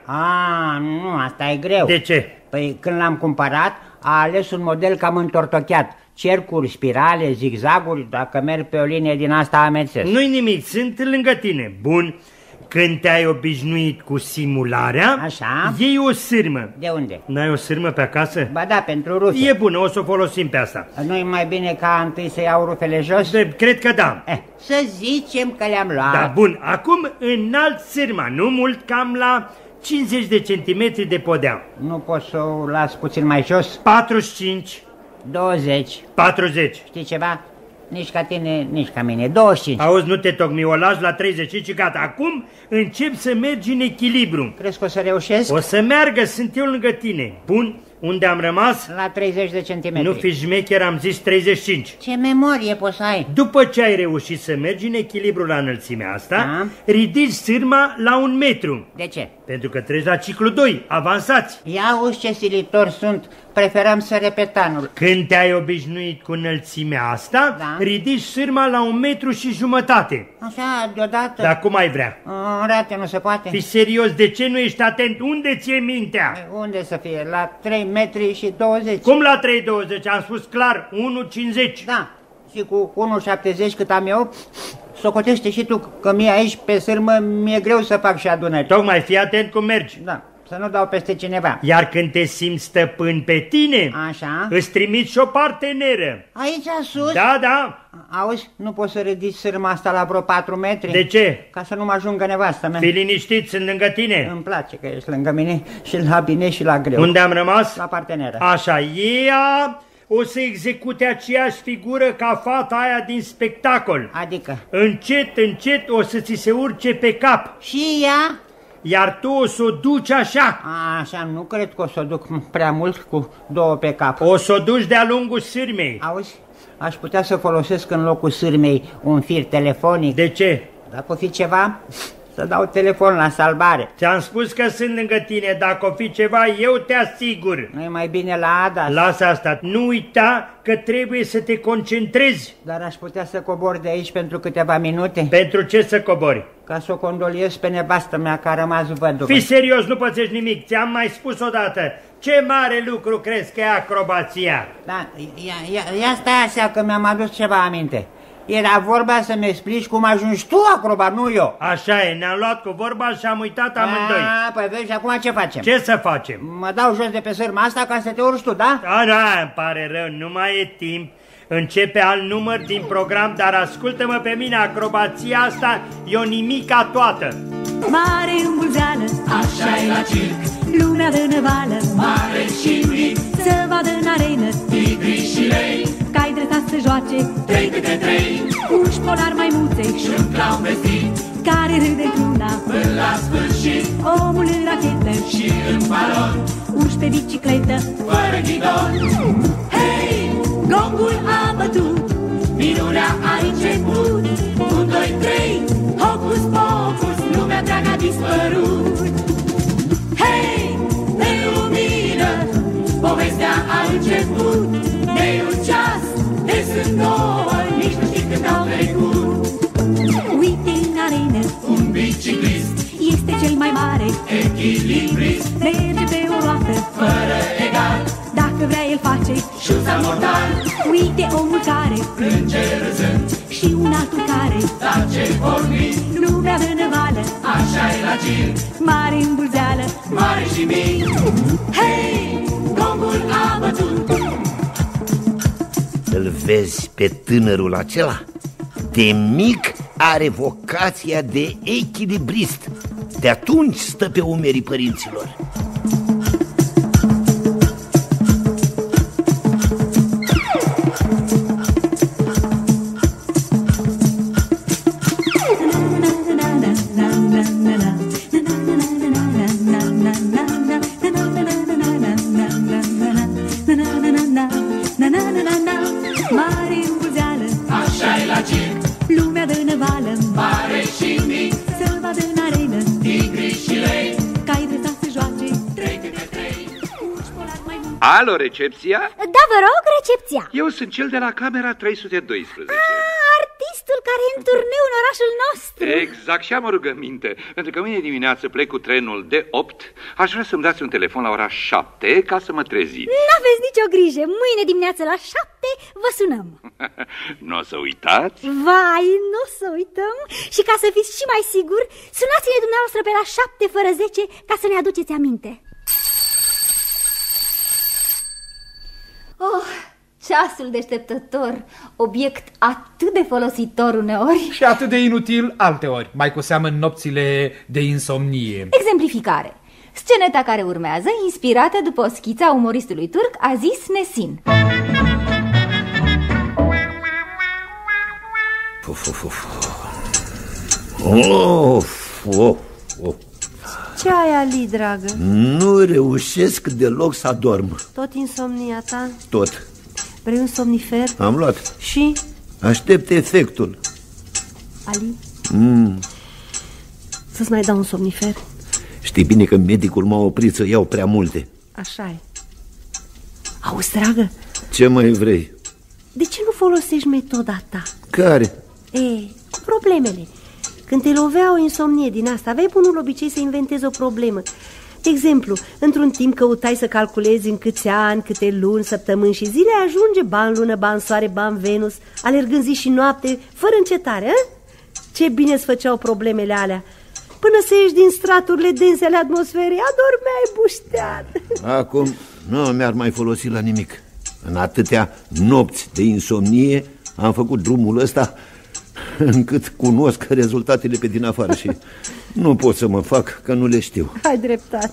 Nu, asta e greu. De ce? Păi când l-am cumpărat, a ales un model cam întortocheat. Cercuri, spirale, zigzaguri, dacă merg pe o linie din asta amețesc. Nu-i nimic, sunt lângă tine. Bun. Când te-ai obișnuit cu simularea, așa, iei o sârmă. De unde? N-ai o sârmă pe acasă? Ba da, pentru rufe. E bună, o să o folosim pe asta. Nu-i mai bine ca întâi să iau rufele jos? Cred că da. Să zicem că le-am luat. Da, bun, acum înalt sârma, nu mult, cam la 50 de centimetri de podea. Nu poți să o las puțin mai jos? 45. 20. 40. Știi ceva? Nici ca tine, nici ca mine. 25. Auzi, nu te tocmi, o lași la 35 și gata. Acum încep să mergi în echilibru. Crezi că o să reușesc? O să meargă, sunt eu lângă tine. Bun, unde am rămas? La 30 de centimetri. Nu fi șmecher, am zis 35. Ce memorie poți să ai? După ce ai reușit să mergi în echilibru la înălțimea asta, ridici sârma la 1 metru. De ce? Pentru că treci la ciclu 2, avansați. Ia uși ce silitori sunt, preferăm să repet anul. Când te-ai obișnuit cu înălțimea asta, ridici sârma la 1,5 metru. Așa, deodată? Dar cum ai vrea? În rate nu se poate. Fii serios, de ce nu ești atent? Unde ți-e mintea? Unde să fie? La 3 metri și 20. Cum la 3,20? Am spus clar, 1,50. Da, și cu 1,70 cât am eu, socotește și tu că mie aici pe sârmă mi-e greu să fac și adunări. Tocmai fii atent cum mergi. Da, să nu dau peste cineva. Iar când te simți stăpân pe tine, așa, îți trimiți și o parteneră. Aici sus? Da, da. Auzi, nu poți să ridici sârma asta la vreo 4 metri? De ce? Ca să nu mă ajungă nevastă mea. Fii liniștit, sunt lângă tine. Îmi place că ești lângă mine și la bine și la greu. Unde am rămas? La parteneră. Așa, ea o să execute aceeași figură ca fata aia din spectacol. Adică? Încet, încet o să ți se urce pe cap. Și ea? Iar tu o să o duci așa. Așa, nu cred că o să o duc prea mult cu 2 pe cap. O să o duci de-a lungul sârmei. Auzi, aș putea să folosesc în locul sârmei un fir telefonic. De ce? Dacă o fi ceva, să dau telefon la salvare. Ți-am spus că sunt lângă tine, dacă o fi ceva, eu te asigur. Nu-i mai bine la Adas. Lasă asta, nu uita că trebuie să te concentrezi. Dar aș putea să cobor de aici pentru câteva minute? Pentru ce să cobori? Ca să o condoliez pe nevastă mea care a rămas văduvă. Fii serios, nu pățești nimic, ți-am mai spus odată. Ce mare lucru crezi că e acrobația? Da, ia stai așa că mi-am adus ceva aminte. Era vorba să-mi explici cum ajungi tu acrobat, nu eu. Așa e, ne-am luat cu vorba și am uitat amândoi. Păi vezi, și acum ce facem? Ce să facem? Mă dau jos de pe sârma asta ca să te urci tu, da? Da, îmi pare rău, nu mai e timp. Începe alt număr din program, dar ascultă-mă pe mine, acrobația asta e o nimica toată. Mare îmbulzeală, așa e la circ, lumea de năvală, mare și mic, să vadă în arenă tigri și lei, cai dreptat să joace 3 câte 3, uși polari maimuțe și un clown vestit, care râde într-una până la sfârșit, omul în rachetă și în balon, uși pe bicicletă fără ghidon. Hei, gongul a bătut, minunea a început, 1, 2, 3, hocus pocus, lumea întreagă a dispărut. Hei, de lumină, povestea a început, de un ceas, de sunt 9, nici nu știi când au trecut. Uite în arenă, un biciclist este cel mai mare echilibrist, merge pe o roată fără egal, dacă vrea el face șut mortal. Uite omul care plânge râzând și un altul care tace vorbind, lumea de năvală, așa e la circ, mare îmbulzeală, mare și mic. Hei, gongul a bătut. Îl vezi pe tânărul acela? De mic are vocația de echilibrist. De atunci stă pe umerii părinților. mare îmbulzeală, așa e la circ, lumea de năvală, mare și mic, să-l vadă în arenă tigri și lei, cai dreptat să joace 3 câte 3. Alo, recepția? Da, vă rog, recepția. Eu sunt cel de la camera 312. Artistul care e în turneu în orașul nostru. Exact, și am o rugăminte. Pentru că mâine dimineață plec cu trenul de 8, aș vrea să-mi dați un telefon la ora 7 ca să mă treziți. N-aveți nicio grijă, mâine dimineață la 7 vă sunăm. Nu o să uitați? Vai, nu o să uităm. Și ca să fiți și mai siguri, sunați-ne dumneavoastră pe la 7 fără 10 ca să ne aduceți aminte. Oh, ceasul deșteptător, obiect atât de folositor uneori și atât de inutil alteori, mai cu seamă în nopțile de insomnie. Exemplificare. Sceneta care urmează, inspirată după o schiță a umoristului turc Aziz Nesin. Ce ai, Ali, dragă? Nu reușesc deloc să adorm. Tot insomnia ta? Tot. Vrei un somnifer? Am luat. Și? Aștept efectul. Ali? Să-ți mai dau un somnifer? Știi bine că medicul m-a oprit să iau prea multe. Așa e. Auzi, dragă? Ce mai vrei? De ce nu folosești metoda ta? Care? Cu problemele. Când te lovea o insomnie din asta, aveai bunul obicei să inventezi o problemă. De exemplu, într-un timp căutai să calculezi în câți ani, câte luni, săptămâni și zile ajunge ban lună, ban soare, ban Venus, alergând zi și noapte, fără încetare, Ce bine îți făceau problemele alea. Până să ieși din straturile dense ale atmosferei, adormeai buștean. Acum nu mi-ar mai folosi la nimic. În atâtea nopți de insomnie am făcut drumul ăsta încât cunosc rezultatele pe din afară și nu pot să mă fac că nu le știu. Ai dreptate.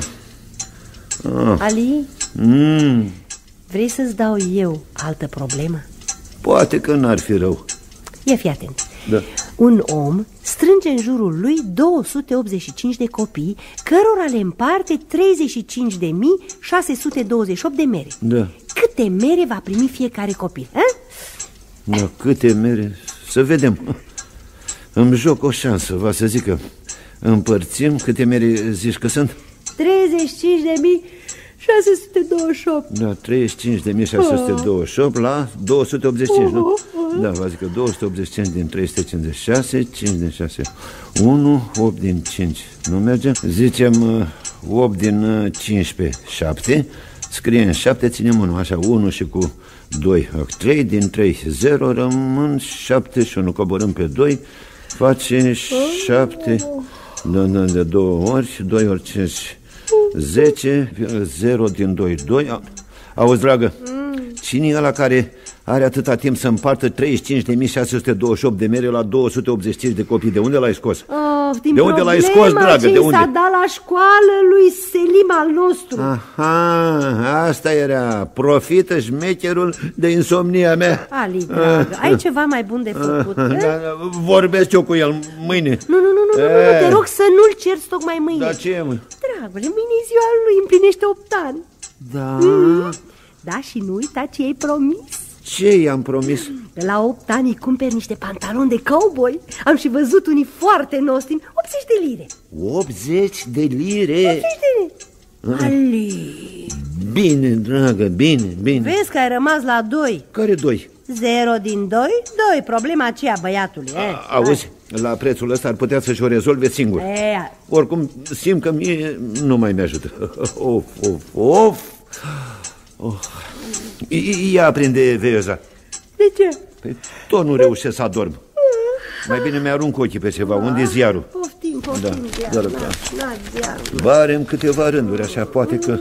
Ali, vrei să-ți dau eu altă problemă? Poate că n-ar fi rău. Ia fi atent. Da. Un om strânge în jurul lui 285 de copii, cărora le împarte 35.628 de mere. Da. Câte mere va primi fiecare copil? Da, câte mere? Să vedem. Îmi joc o șansă, va să zic că împărțim. Câte mere zici că sunt? 35.628. Da, 35.628 la 285, nu? Da, vă zic că 285 din 356, 5 din 6, 1, 8 din 5. Nu merge? Zicem 8 din 15, 7. Scriem 7, ținem 1, așa, 1 și cu 2, 3 din 3, 0, rămân 7 și 1, coborâm pe 2, face 7, de 2 ori, 2 ori 5, 10, 0 din 2, 2. Auzi, dragă, cine e ăla care are atâta timp să împartă 35.628 de mere la 285 de copii? De unde l-ai scos? Din de unde l-ai scos, dragă? De unde? S-a dat la școală lui Selim al nostru. Aha, asta era. Profită șmecherul de insomnia mea. Ali, dragă, ai ceva mai bun de făcut? Vorbesc eu cu el mâine. Nu, te rog să nu-l cerți tocmai mâine. Da, ce e, mă? Dragule, mâine e ziua lui, împlinește 8 ani. Da. Da, și nu uita ce ai promis. Ce i-am promis? La 8 ani îi cumperi niște pantaloni de cowboy. Am și văzut unii foarte nostimi. 80 de lire. 80 de lire? 80 de lire. Ali. Bine, dragă, bine. Vezi că ai rămas la 2. Care 2? 0 din 2, 2. Problema aceea, băiatului. Auzi, la prețul ăsta ar putea să-și o rezolve singur. Oricum, simt că mie nu mai mi-ajută. Of. Ia aprinde veieza. De ce? Păi, tot nu reușesc să adorm. Mai bine mi-arunc ochii pe ceva. Unde-i ziarul? Poftim, ziarul. Ziarul. Barem câteva rânduri, așa, poate că...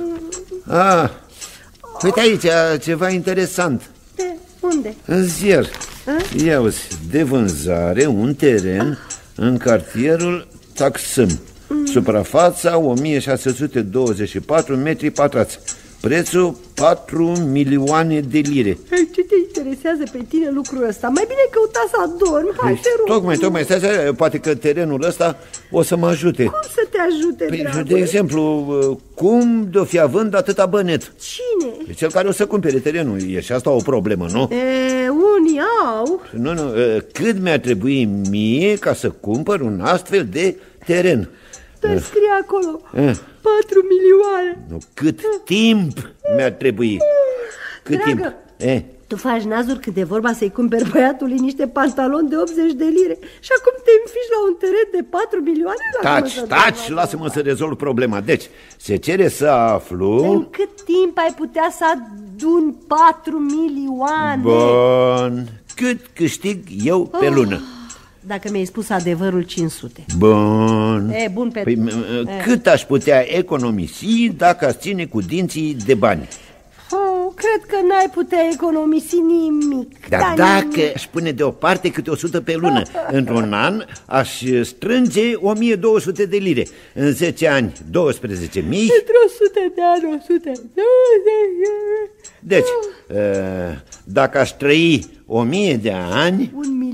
Uite aici, ceva interesant. Unde? În ziar. Ia-uzi, de vânzare un teren în cartierul Taxâm. Suprafața 1624 metri pătrați. Prețul 4 milioane de lire. Ce te interesează pe tine lucrul ăsta? Mai bine căuta să adormi. Hai, te rog. Tocmai, stai, poate că terenul ăsta o să mă ajute. Cum să te ajute, dragule? De exemplu, cum de-o fi având atâta bănet? Cine? Cel care o să cumpere terenul. E și asta o problemă, nu? Unii au. Nu, cât mi-ar trebui mie ca să cumpăr un astfel de teren? Dar scrie acolo 4 milioane. Nu, cât timp mi-ar trebui? Cât timp? Tu faci nazuri cât de vorba să-i cumperi băiatului niște pantaloni de 80 de lire și acum te înfici la un teren de 4 milioane? Taci, lasă-mă să rezolv problema. Deci, se cere să aflu... În cât timp ai putea să aduni 4 milioane? Bun, cât câștig eu pe lună? Dacă mi-ai spus adevărul, 500. Bun. Bun, Petru. Cât aș putea economisi dacă aș ține cu dinții de bani? Cred Cred că n-ai putea economisi nimic. Dar dacă aș pune deoparte câte 100 pe lună, într-un an aș strânge 1200 de lire. În 10 ani 12.000. Pentru 100 de ani 120. Deci, dacă aș trăi 1000 de ani...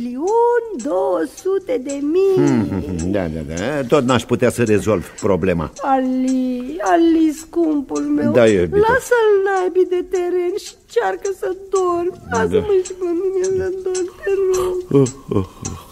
1.200.000. Da, tot n-aș putea să rezolv problema. Ali, scumpul meu, da, iubito, lasă-l naibii de teren și încearcă să dormi. Lasă-mă și pe mine să dorm, te rog.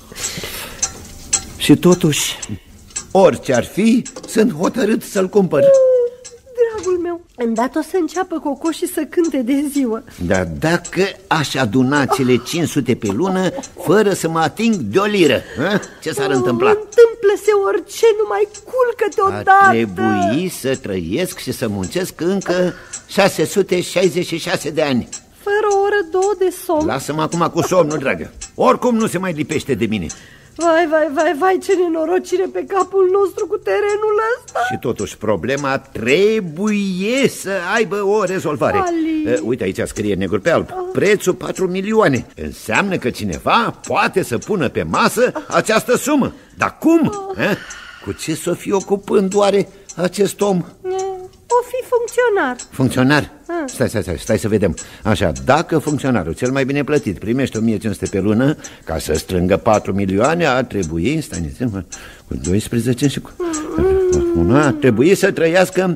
Și totuși, orice ar fi, sunt hotărât să-l cumpăr. Dragul meu, îndată o să înceapă cocoșii să cânte de ziua. Dar dacă aș aduna cele 500 pe lună fără să mă ating de o liră, ce s-ar întâmpla? Întâmplă-se orice, numai culcă-te odată. Ar trebui să trăiesc și să muncesc încă 666 de ani. Fără o oră, două de somn. Lasă-mă acum cu somnul, dragă. Oricum nu se mai lipește de mine. Vai, ce nenorocire pe capul nostru cu terenul ăsta. Și totuși problema trebuie să aibă o rezolvare. Uite, aici scrie negru pe alb. Prețul 4 milioane. Înseamnă că cineva poate să pună pe masă această sumă. Dar cum? Cu ce să fie ocupând oare acest om? O fi funcționar. Funcționar? Stai să vedem. Așa, dacă funcționarul cel mai bine plătit primește 1500 pe lună, ca să strângă 4 milioane, ar trebui, cu 12 și cu... Ar trebui să trăiască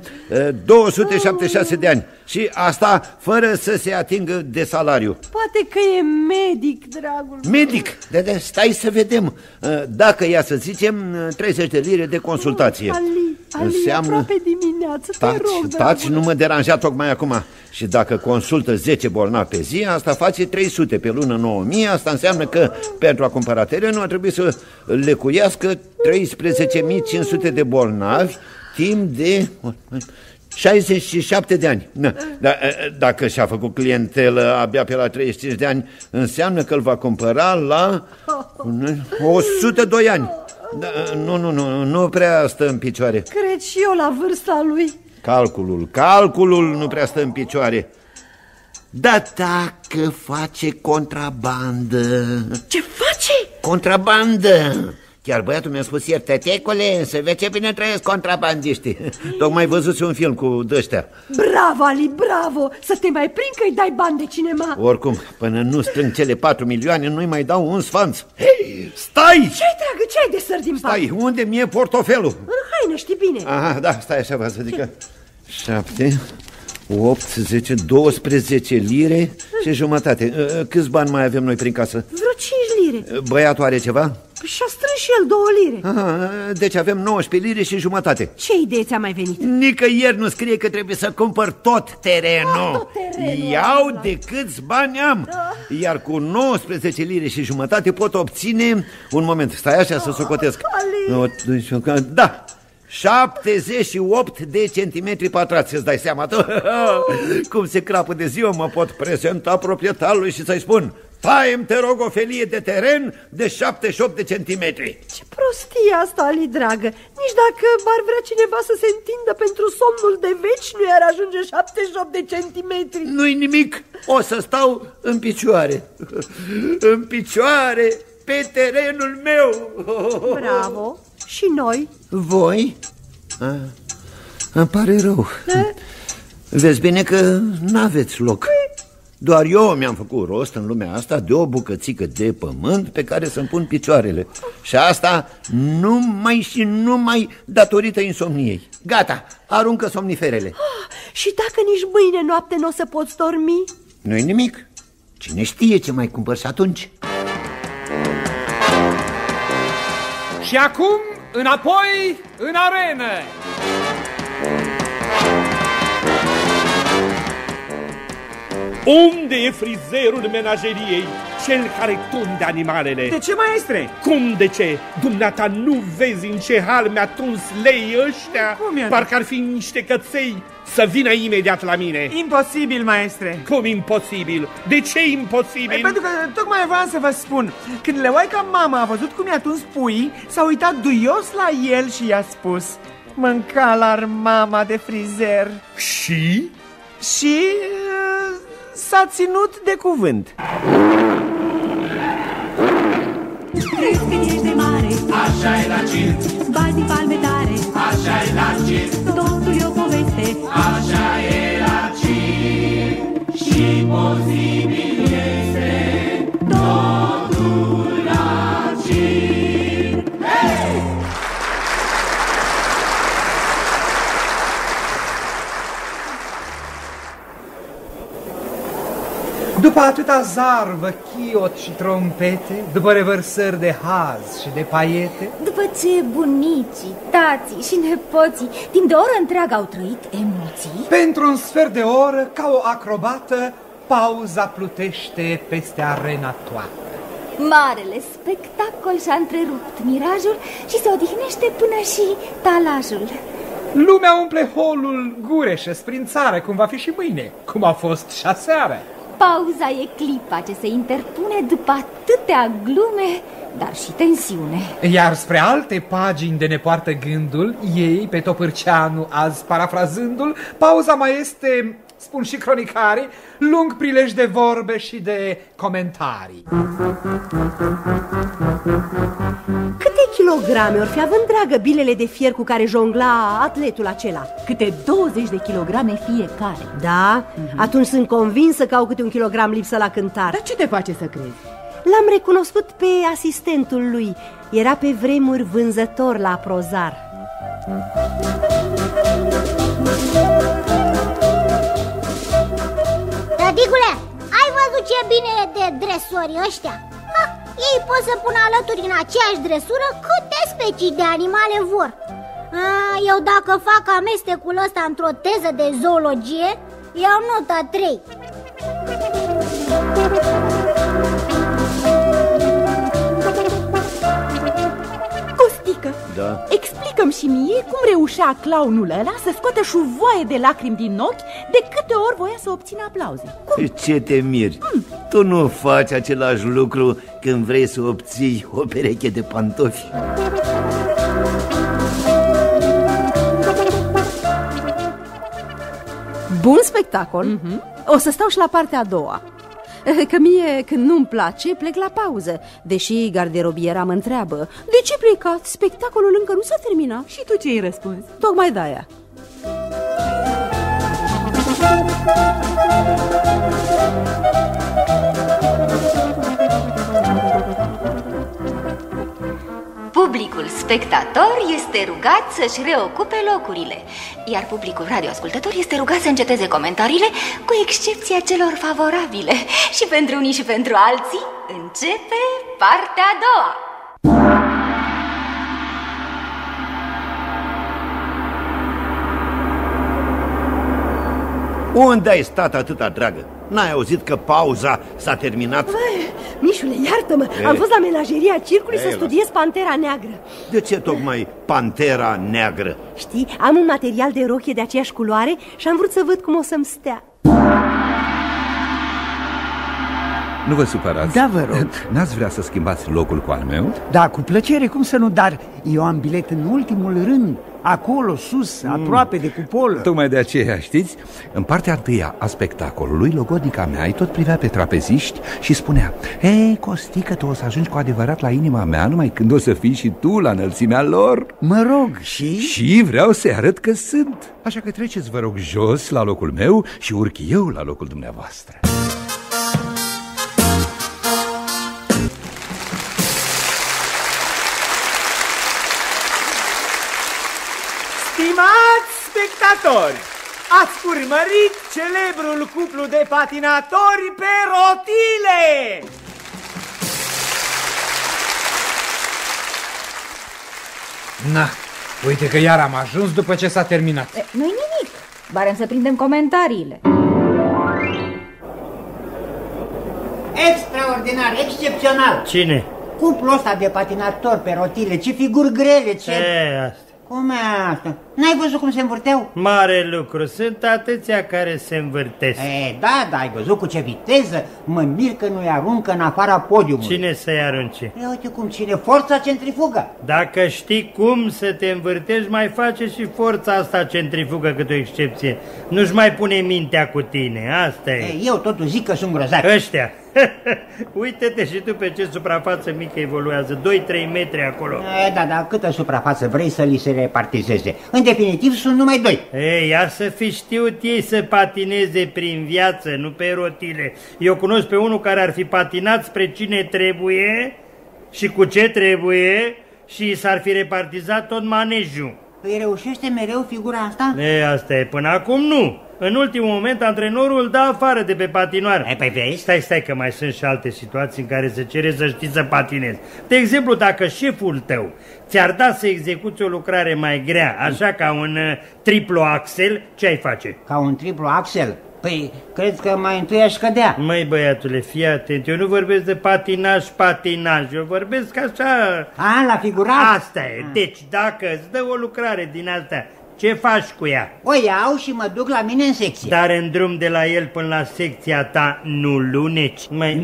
276 de ani. Și asta fără să se atingă de salariu. Poate că e medic, dragul. Medic? Stai să vedem. Dacă ia, să zicem, 30 de lire de consultație. Ali, înseamnă... aproape dimineață, te rog, taci, nu mă deranja tocmai acum. Și dacă consultă 10 bolnavi pe zi, asta face 300 pe lună, 9000. Asta înseamnă că pentru a cumpăra terenul ar trebui să lecuiască 13.500 de bolnavi timp de 67 de ani. Dacă și-a făcut clientelă abia pe la 35 de ani, înseamnă că îl va cumpăra la 102 ani. Nu prea stă în picioare. Cred și eu la vârsta lui. Calculul nu prea stă în picioare. Dar dacă face contrabandă... Ce face? Contrabandă! Chiar băiatul mi-a spus ieri, tătecule, să vezi ce bine trăiesc contrabandiștii. Tocmai văzuți un film cu dăștia. Bravo, Ali, bravo! Să te mai prind că îi dai bani de cinema. Oricum, până nu strâng cele 4 milioane, nu-i mai dau un sfanț. Hei, stai! Ce-ai, dragă, ce-ai de sări din pat? Stai, unde mi-e portofelul? În haină, știi bine. Aha, da, stai așa, vă să adică 7, 8, 10, 12 lire și jumătate. Câți bani mai avem noi prin casă? Vreo 5 lire. Băiatul are ceva? Și-a strâns și el 2 lire. Aha, deci avem 19 lire și jumătate. Ce idee ți-a mai venit? Nicăieri nu scrie că trebuie să cumpăr tot terenul. Iau de câți bani am. Iar cu 19 lire și jumătate pot obține... Un moment, stai așa să socotesc. Da, 78 de centimetri pătrați, îți dai seama tu? Cum se crapă de ziua, mă pot prezenta proprietarului și să-i spun: taie-mi, te rog, o felie de teren de 78 de centimetri. Ce prostie asta, Ali, dragă. Nici dacă ar vrea cineva să se întindă pentru somnul de veci, nu i-ar ajunge 78 de centimetri. Nu-i nimic, o să stau în picioare. În picioare, pe terenul meu. Bravo. Și noi? Voi? Îmi pare rău. Vezi bine că n-aveți loc. Doar eu mi-am făcut rost în lumea asta de o bucățică de pământ pe care să-mi pun picioarele. Și asta numai datorită insomniei. Gata, aruncă somniferele. Și dacă nici mâine noapte nu o să poți dormi? Nu-i nimic. Cine știe ce mai cumpăr și atunci. Și acum, înapoi în arenă! Unde e frizerul menajeriei, cel care tunde animalele? De ce, maestre? Cum de ce? Dumneata nu vezi în ce hal mi-a tuns lei ăștia? Parcă ar fi niște căței. Să vină imediat la mine. Imposibil, maestre. Cum imposibil? De ce imposibil? Pentru că tocmai vreau să vă spun. Când Leoaica mama a văzut cum i-a tuns puii, s-a uitat duios la el și i-a spus: mânca la mama de frizer. Și? Și... s-a ținut de cuvânt. Crezi că ești de mare, așa e la circ, bați din palme tare, așa e la circ, totul e o poveste, așa e la circ, și posibil este totul la circ. Hey! După atâta zarvă, chiot și trompete, după revărsări de haz și de paiete, după ce bunicii, tații și nepoții timp de o oră întreagă au trăit emoții, pentru un sfert de oră, ca o acrobată, pauza plutește peste arena toată. marele spectacol și-a întrerupt mirajul și se odihnește până și talajul. Lumea umple holul Gureșes prin țară, cum va fi și mâine, cum a fost și aseară. Pauza e clipa ce se interpune după atâtea glume, dar și tensiune. Iar spre alte pagini de ne poartă gândul, ei, pe Topârceanu, azi parafrazându-l, pauza mai este, spun și cronicarii, lung prilej de vorbe și de comentarii. Câte kilograme or fi având, dragă, bilele de fier cu care jongla atletul acela? Câte 20 de kilograme fiecare. Da? Atunci sunt convinsă că au câte 1 kilogram lipsă la cântar. Dar ce te face să crezi? L-am recunoscut pe asistentul lui. Era pe vremuri vânzător la Prozar. Tăticule, ai văzut ce bine e de dresori ăștia? Ha, ei pot să pună alături în aceeași dresură câte specii de animale vor. Eu dacă fac amestecul ăsta într-o teză de zoologie, iau nota 3. Costică, da. explică-mi și mie cum reușea clownul ăla să scoată șuvoaie de lacrimi din ochi de câte ori voia să obțină aplauze. Cum? Ce te miri? Tu nu faci același lucru când vrei să obții o pereche de pantofi. Bun spectacol. O să stau și la partea a doua. Că mie, când nu-mi place, plec la pauză. Deși garderobiera mă întreabă: de ce plecați? Spectacolul încă nu s-a terminat. Și tu ce-i răspuns? Tocmai de-aia. Publicul spectator este rugat să-și reocupe locurile, iar publicul radioascultător este rugat să înceteze comentariile, cu excepția celor favorabile. Și pentru unii și pentru alții începe partea a doua. Unde ai stat atâta, dragă? N-ai auzit că pauza s-a terminat? Vai, Mișule, iartă-mă, am fost la menageria circului să studiez pantera neagră. De ce tocmai pantera neagră? Știi, am un material de rochie de aceeași culoare și am vrut să văd cum o să-mi stea. Nu vă supărați. Da, vă rog. N-ați vrea să schimbați locul cu al meu? Da, cu plăcere, cum să nu, dar eu am bilet în ultimul rând, acolo, sus, aproape de cupolă. Tocmai de aceea, știți, în partea întâia a spectacolului, logodnica mea îi tot privea pe trapeziști și spunea: hei, Costică, tu o să ajungi cu adevărat la inima mea numai când o să fii și tu la înălțimea lor. Mă rog, și? Și vreau să-i arăt că sunt. Așa că treceți, vă rog, jos la locul meu și urc eu la locul dumneavoastră. Stimați spectatori, ați urmărit celebrul cuplu de patinatori pe rotile! Na, uite că iar am ajuns după ce s-a terminat. Nu-i nimic, barem să prindem comentariile. Extraordinar, excepțional. Cine? Cuplul ăsta de patinatori pe rotile, ce figuri grele, ce... Ce asta? Cum e asta? N-ai văzut cum se învârteau? Mare lucru, sunt atâția care se învârtesc. Da, ai văzut cu ce viteză? Mă mir că nu-i aruncă în afara podiumului. Cine să-i arunce? Uite cum, cine? Forța centrifugă. Dacă știi cum să te învârtești, mai face și forța asta centrifugă cât o excepție. Nu-și mai pune mintea cu tine, asta e. Eu totuși zic că sunt grozavi. Ăștia. Uite-te și tu pe ce suprafață mică evoluează, 2-3 metri acolo. Da, câtă suprafață vrei să li se repartizeze? În definitiv sunt numai 2. Ia să fi știut ei să patineze prin viață, nu pe rotile. Eu cunosc pe unul care ar fi patinat spre cine trebuie și cu ce trebuie și s-ar fi repartizat tot manejul. Păi reușește mereu figura asta? Asta e, până acum nu. În ultimul moment, antrenorul îl dă afară de pe patinoar. Păi vezi? Stai că mai sunt și alte situații în care se cere să știi să patinezi. De exemplu, dacă șeful tău ți-ar da să execuți o lucrare mai grea, așa ca un triplu axel, ce ai face? Ca un triplu axel? Păi, cred că mai întâi aș cădea. Măi, băiatule, fii atent, eu nu vorbesc de patinaj, eu vorbesc așa... La figurat? Asta e, deci dacă îți dă o lucrare din asta, ce faci cu ea? O iau și mă duc la mine în secție. Dar în drum de la el până la secția ta nu luneci?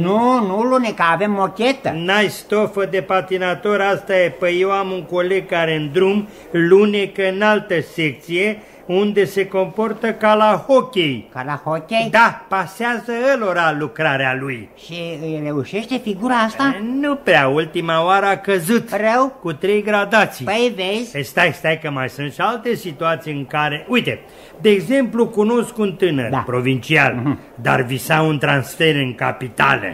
Nu lunec, avem mochetă. N-ai stofă de patinator, asta e. Păi eu am un coleg care în drum lunecă în altă secție, unde se comportă ca la hockey. Ca la hockey? Da, pasează ălora lucrarea lui. Și îi reușește figura asta? Nu prea, ultima oară a căzut. Rău? Cu 3 gradații. Păi vezi? Stai că mai sunt și alte situații în care... Uite, de exemplu, cunosc un tânăr provincial, dar visa un transfer în capitală.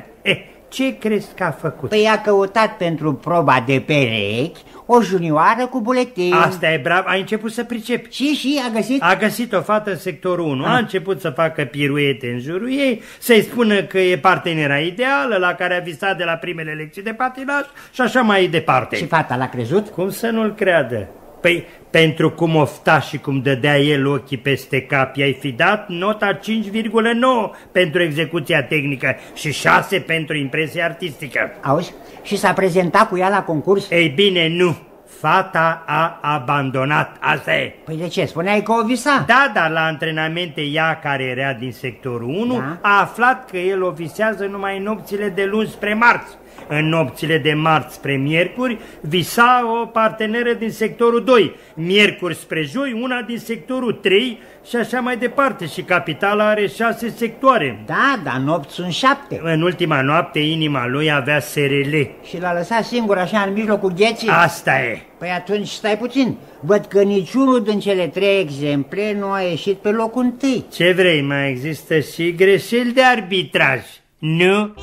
Ce crezi că a făcut? Păi a căutat pentru proba de perechi o junioară cu buletin. Asta e brav, ai început să pricepi. Și a găsit? A găsit o fată în sectorul 1, a început să facă piruete în jurul ei, să-i spună că e partenera ideală la care a visat de la primele lecții de patinaj și așa mai departe. Și fata l-a crezut? Cum să nu-l creadă? Păi, pentru cum ofta și cum dădea el ochii peste cap, i-ai fi dat nota 5,9 pentru execuția tehnică și 6 pentru impresia artistică. Auzi? Și s-a prezentat cu ea la concurs? Ei bine, nu. Fata a abandonat, asta e. Păi de ce? Spuneai că o visa? Da, dar la antrenamente ea, care era din sectorul 1, a aflat că el o visează numai în nopțile de luni spre marți. În nopțile de marți spre miercuri visa o parteneră din sectorul 2, miercuri spre joi una din sectorul 3 și așa mai departe. Și capitala are 6 sectoare. Da, dar nopți sunt 7. În ultima noapte inima lui avea SRL. Și l-a lăsat singur așa în mijlocul gheții? Asta e. Păi atunci stai puțin, văd că niciunul din cele 3 exemple nu a ieșit pe locul întâi. Ce vrei, mai există și greșeli de arbitraj, nu?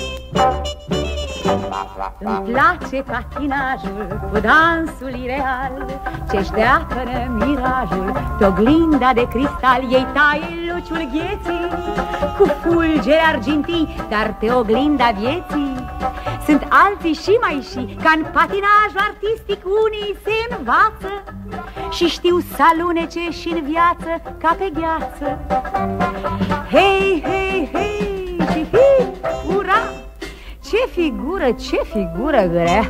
Îmi place patinajul cu dansul ireal, ce-și dea până mirajul, pe oglinda de cristal ei taie luciul gheții, cu fulgeri argintii, dar pe oglinda vieții sunt alții și mai și, ca-n patinajul artistic unii se învață și știu să alunece și-n viață ca pe gheață. Hei, hei, hei, și hi, ura! Ce figură grea!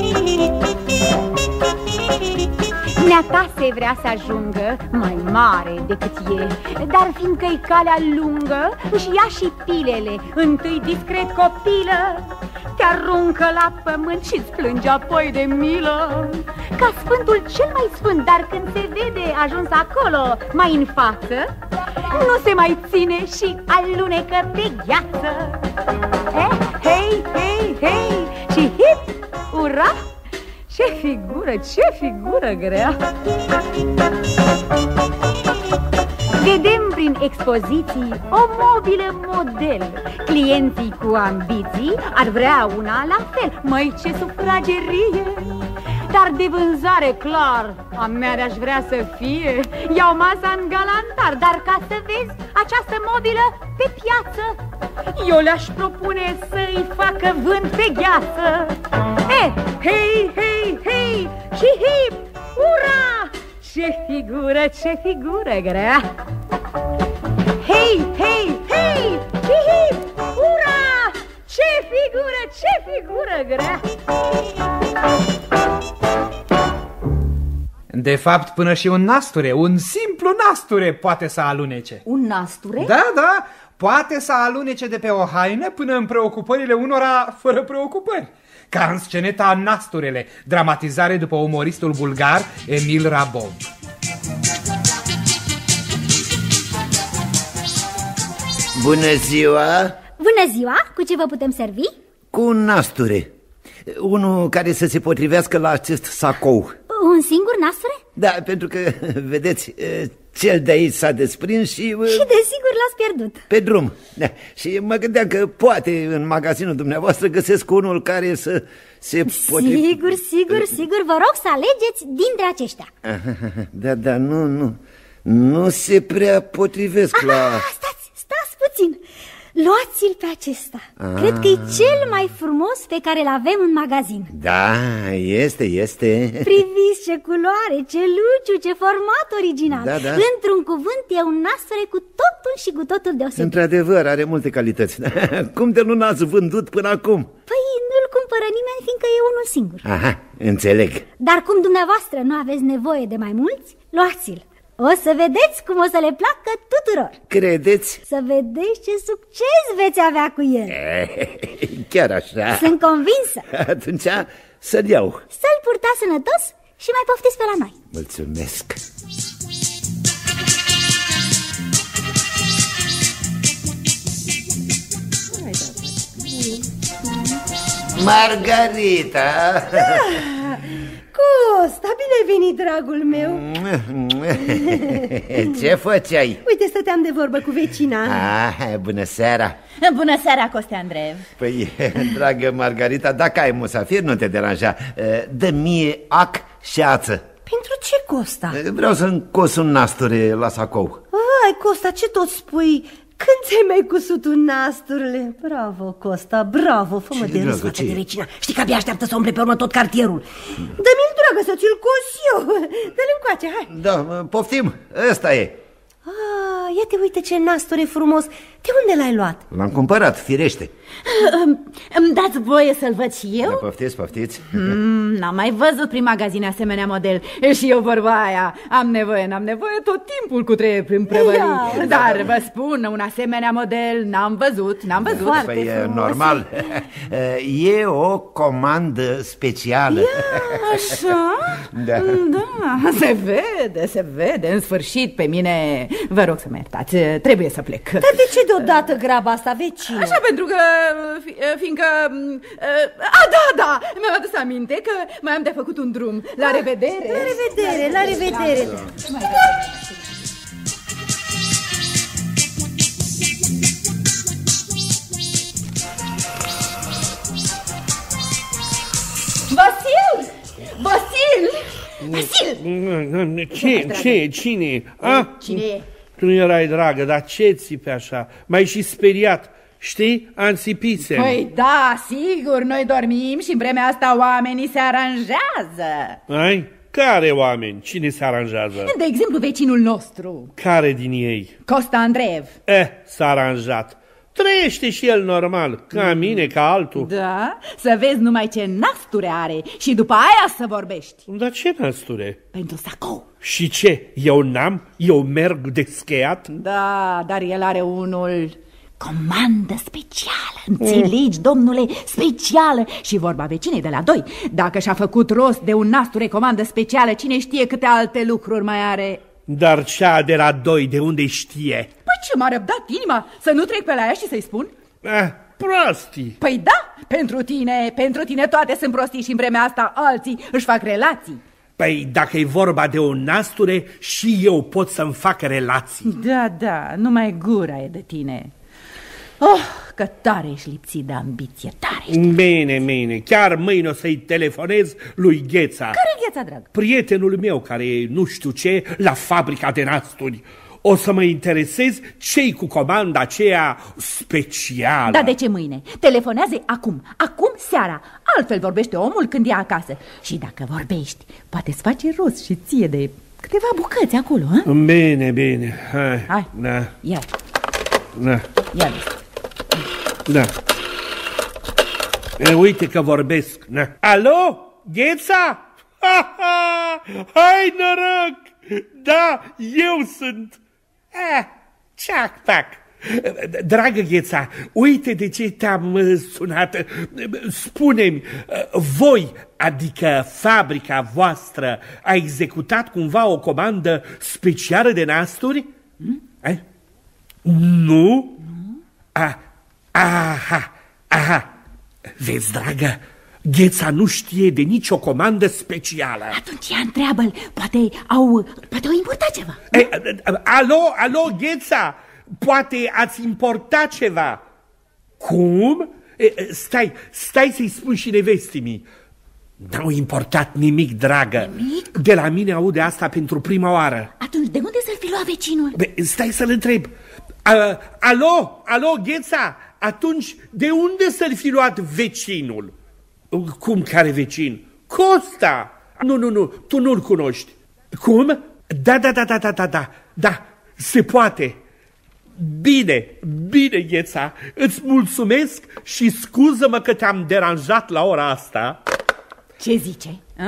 Neata se vrea să ajungă mai mare decât e, dar fiindcă-i calea lungă, își ia și pilele, întâi discret copilă, te aruncă la pământ și-ți plânge apoi de milă. Ca sfântul cel mai sfânt, dar când se vede ajuns acolo, mai în față, nu se mai ține și alunecă pe gheață. Hei, hei, hei, și hip, ura! Ce figură grea! Vedem prin expoziții o mobilă model. Clienții cu ambiții ar vrea una la fel. Măi, ce sufragerie! Dar de vânzare, clar, a mea de-aș vrea să fie. Iau masa în galantar, dar ca să vezi această mobilă pe piață, eu le-aș propune să-i facă vânt pe gheață. Hei, hei, hei, și hip, ura! Ce figură grea! Hei, hei, hei, și hip, ura! Ce figură grea! De fapt, până și un nasture, un simplu nasture poate să alunece. Un nasture? Da, poate să alunece de pe o haină până în preocupările unora fără preocupări. Ca în sceneta Nasturele, dramatizare după umoristul bulgar Emil Rabov. Bună ziua! Bună ziua! Cu ce vă putem servi? Cu un nasture. Unul care să se potrivească la acest sacou. Un singur nasture? Da, pentru că, vedeți, cel de aici s-a desprins și... Și desigur l-ați pierdut. Pe drum. Da. Și mă gândeam că poate în magazinul dumneavoastră găsesc unul care să se potrivească. Sigur, vă rog să alegeți dintre aceștia. Da, nu se prea potrivesc la... Stați puțin. Luați-l pe acesta. Cred că e cel mai frumos pe care îl avem în magazin. Da, este. Priviți ce culoare, ce luciu, ce format original. Da. Într-un cuvânt e un nasture cu totul și cu totul deosebit. Într-adevăr, are multe calități. Cum de nu l-ați vândut până acum? Păi nu-l cumpără nimeni, fiindcă e unul singur. Aha, înțeleg. Dar cum dumneavoastră nu aveți nevoie de mai mulți, luați-l. O să vedeți cum o să le placă tuturor. Credeți? Să vedeți ce succes veți avea cu el. Chiar așa. Sunt convinsă. Atunci să-l iau. Să-l purtați sănătos și mai poftiți pe la noi. Mulțumesc. Margarita. Costa, bine ai venit, dragul meu. Ce făceai? Uite, stăteam de vorbă cu vecina. Bună seara. Bună seara, Coste Andreev. Păi, dragă Margarita, dacă ai musafir, nu te deranja. Dă mie ac și ață. Pentru ce, Costa? Vreau să-mi cos un nasture la sacou. Ai, Costa, ce tot spui? Când ți-ai mai cusut un nasturile? Bravo, Costa, bravo, fă-mă de râs față de vecina. Știi că abia așteaptă să umble pe urmă tot cartierul. Dă-mi-l, dragă, să ți-l cos eu. Dă-l încoace, hai. Da, poftim, ăsta e. Ia te uite ce nasture frumos. De unde l-ai luat? L-am cumpărat, firește. Îmi dați voie să-l văd și eu? Da, poftiți. N-am mai văzut prin magazine asemenea model. Și eu vorba aia, am nevoie, tot timpul cu trei prin prăvării. Dar vă spun, un asemenea model n-am văzut. Păi e normal. E o comandă specială. Așa? Da, se vede, în sfârșit pe mine. Vă rog să mă iertați, trebuie să plec. Dar de ce deodată graba asta, vecine? Așa, pentru că, fiindcă... Da, mi-am adus aminte că mai am de făcut un drum. La revedere! La revedere! Vasil! Cine? Cine e? Tu nu erai dragă, dar ce țipi așa? M-ai și speriat. Știi? Anțipise. Păi da, sigur, noi dormim și în vremea asta oamenii se aranjează. Ai? Care oameni? Cine se aranjează? De exemplu, vecinul nostru. Care din ei? Costa Andreev. S-a aranjat. Trăiește și el normal, ca mine, ca altul. Da? Să vezi numai ce nasture are și după aia să vorbești. Dar ce nasture? Pentru sacou. Și ce? Eu n-am? Eu merg descheiat? Da, dar el are unul... comandă specială, înțelegi, domnule, specială. Și vorba vecinei de la 2. Dacă și-a făcut rost de un nasture comandă specială, cine știe câte alte lucruri mai are. Dar cea de la 2 de unde știe? Păi ce m-a răbdat inima, să nu trec pe la ea și să-i spun? Prostii. Păi da, pentru tine toate sunt prostii și în vremea asta alții își fac relații. Păi dacă e vorba de o nasture, și eu pot să-mi fac relații. Da, numai gura e de tine. Oh, că tare ești lipsit de ambiție, tare ești. Bine, chiar mâine o să-i telefonez lui Gheța. Care Gheța, drag? Prietenul meu care e nu știu ce la fabrica de nasturi. O să mă interesez ce-i cu comanda aceea specială. Da, de ce mâine? Telefonează acum seara. Altfel vorbește omul când e acasă. Și dacă vorbești, poate-ți face rost și ție de câteva bucăți acolo, hă? Bine, hai. Da. Ia. Da. Uite că vorbesc. Alo? Gheța? Hai noroc! Da, eu sunt! Ceac-tac! Dragă Gheța, uite de ce te-am sunat. Spune-mi, voi, adică fabrica voastră, a executat cumva o comandă specială de nasturi? Nu? Aha. Vezi, dragă, Gheța nu știe de nicio comandă specială. Atunci ea întreabă-l, poate au importat ceva. Alo, Gheța, poate ați importat ceva. Cum? Stai să-i spun și nevestii-mi. N-au importat nimic, dragă. Nimic? De la mine aude asta pentru prima oară. Atunci de unde să-l fi luat vecinul? Stai să-l întreb. Alo, Gheța, atunci de unde să-l fi luat vecinul? Cum care vecin? Costa! Nu, tu nu-l cunoști. Cum? Da, se poate. Bine, Gheța, îți mulțumesc și scuză-mă că te-am deranjat la ora asta. Ce zice?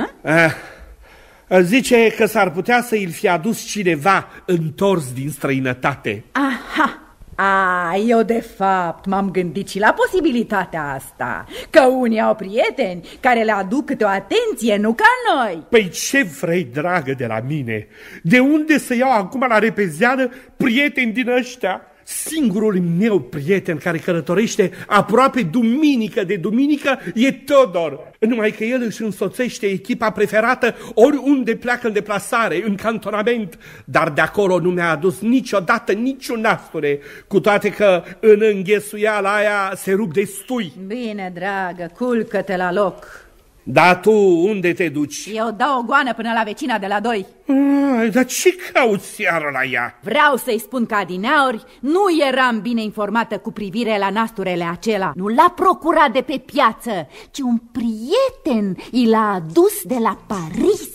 Zice că s-ar putea să îl fi adus cineva întors din străinătate. Aha! Eu de fapt m-am gândit și la posibilitatea asta, că unii au prieteni care le aduc câte o atenție, nu ca noi. Păi ce vrei, dragă, de la mine? De unde să iau acum la repezeană prieteni din ăștia? Singurul meu prieten care călătorește aproape duminică de duminică e Todor. Numai că el își însoțește echipa preferată oriunde pleacă în deplasare, în cantonament. Dar de acolo nu mi-a adus niciodată niciun nasture, cu toate că în înghesuiala aia se rup destui. Bine, dragă, culcă-te la loc. Dar tu unde te duci? Eu dau o goană până la vecina de la 2. Dar ce cauți iară la ea? Vreau să-i spun că adineauri nu eram bine informată cu privire la nasturele acela. Nu l-a procurat de pe piață, ci un prieten i l-a adus de la Paris.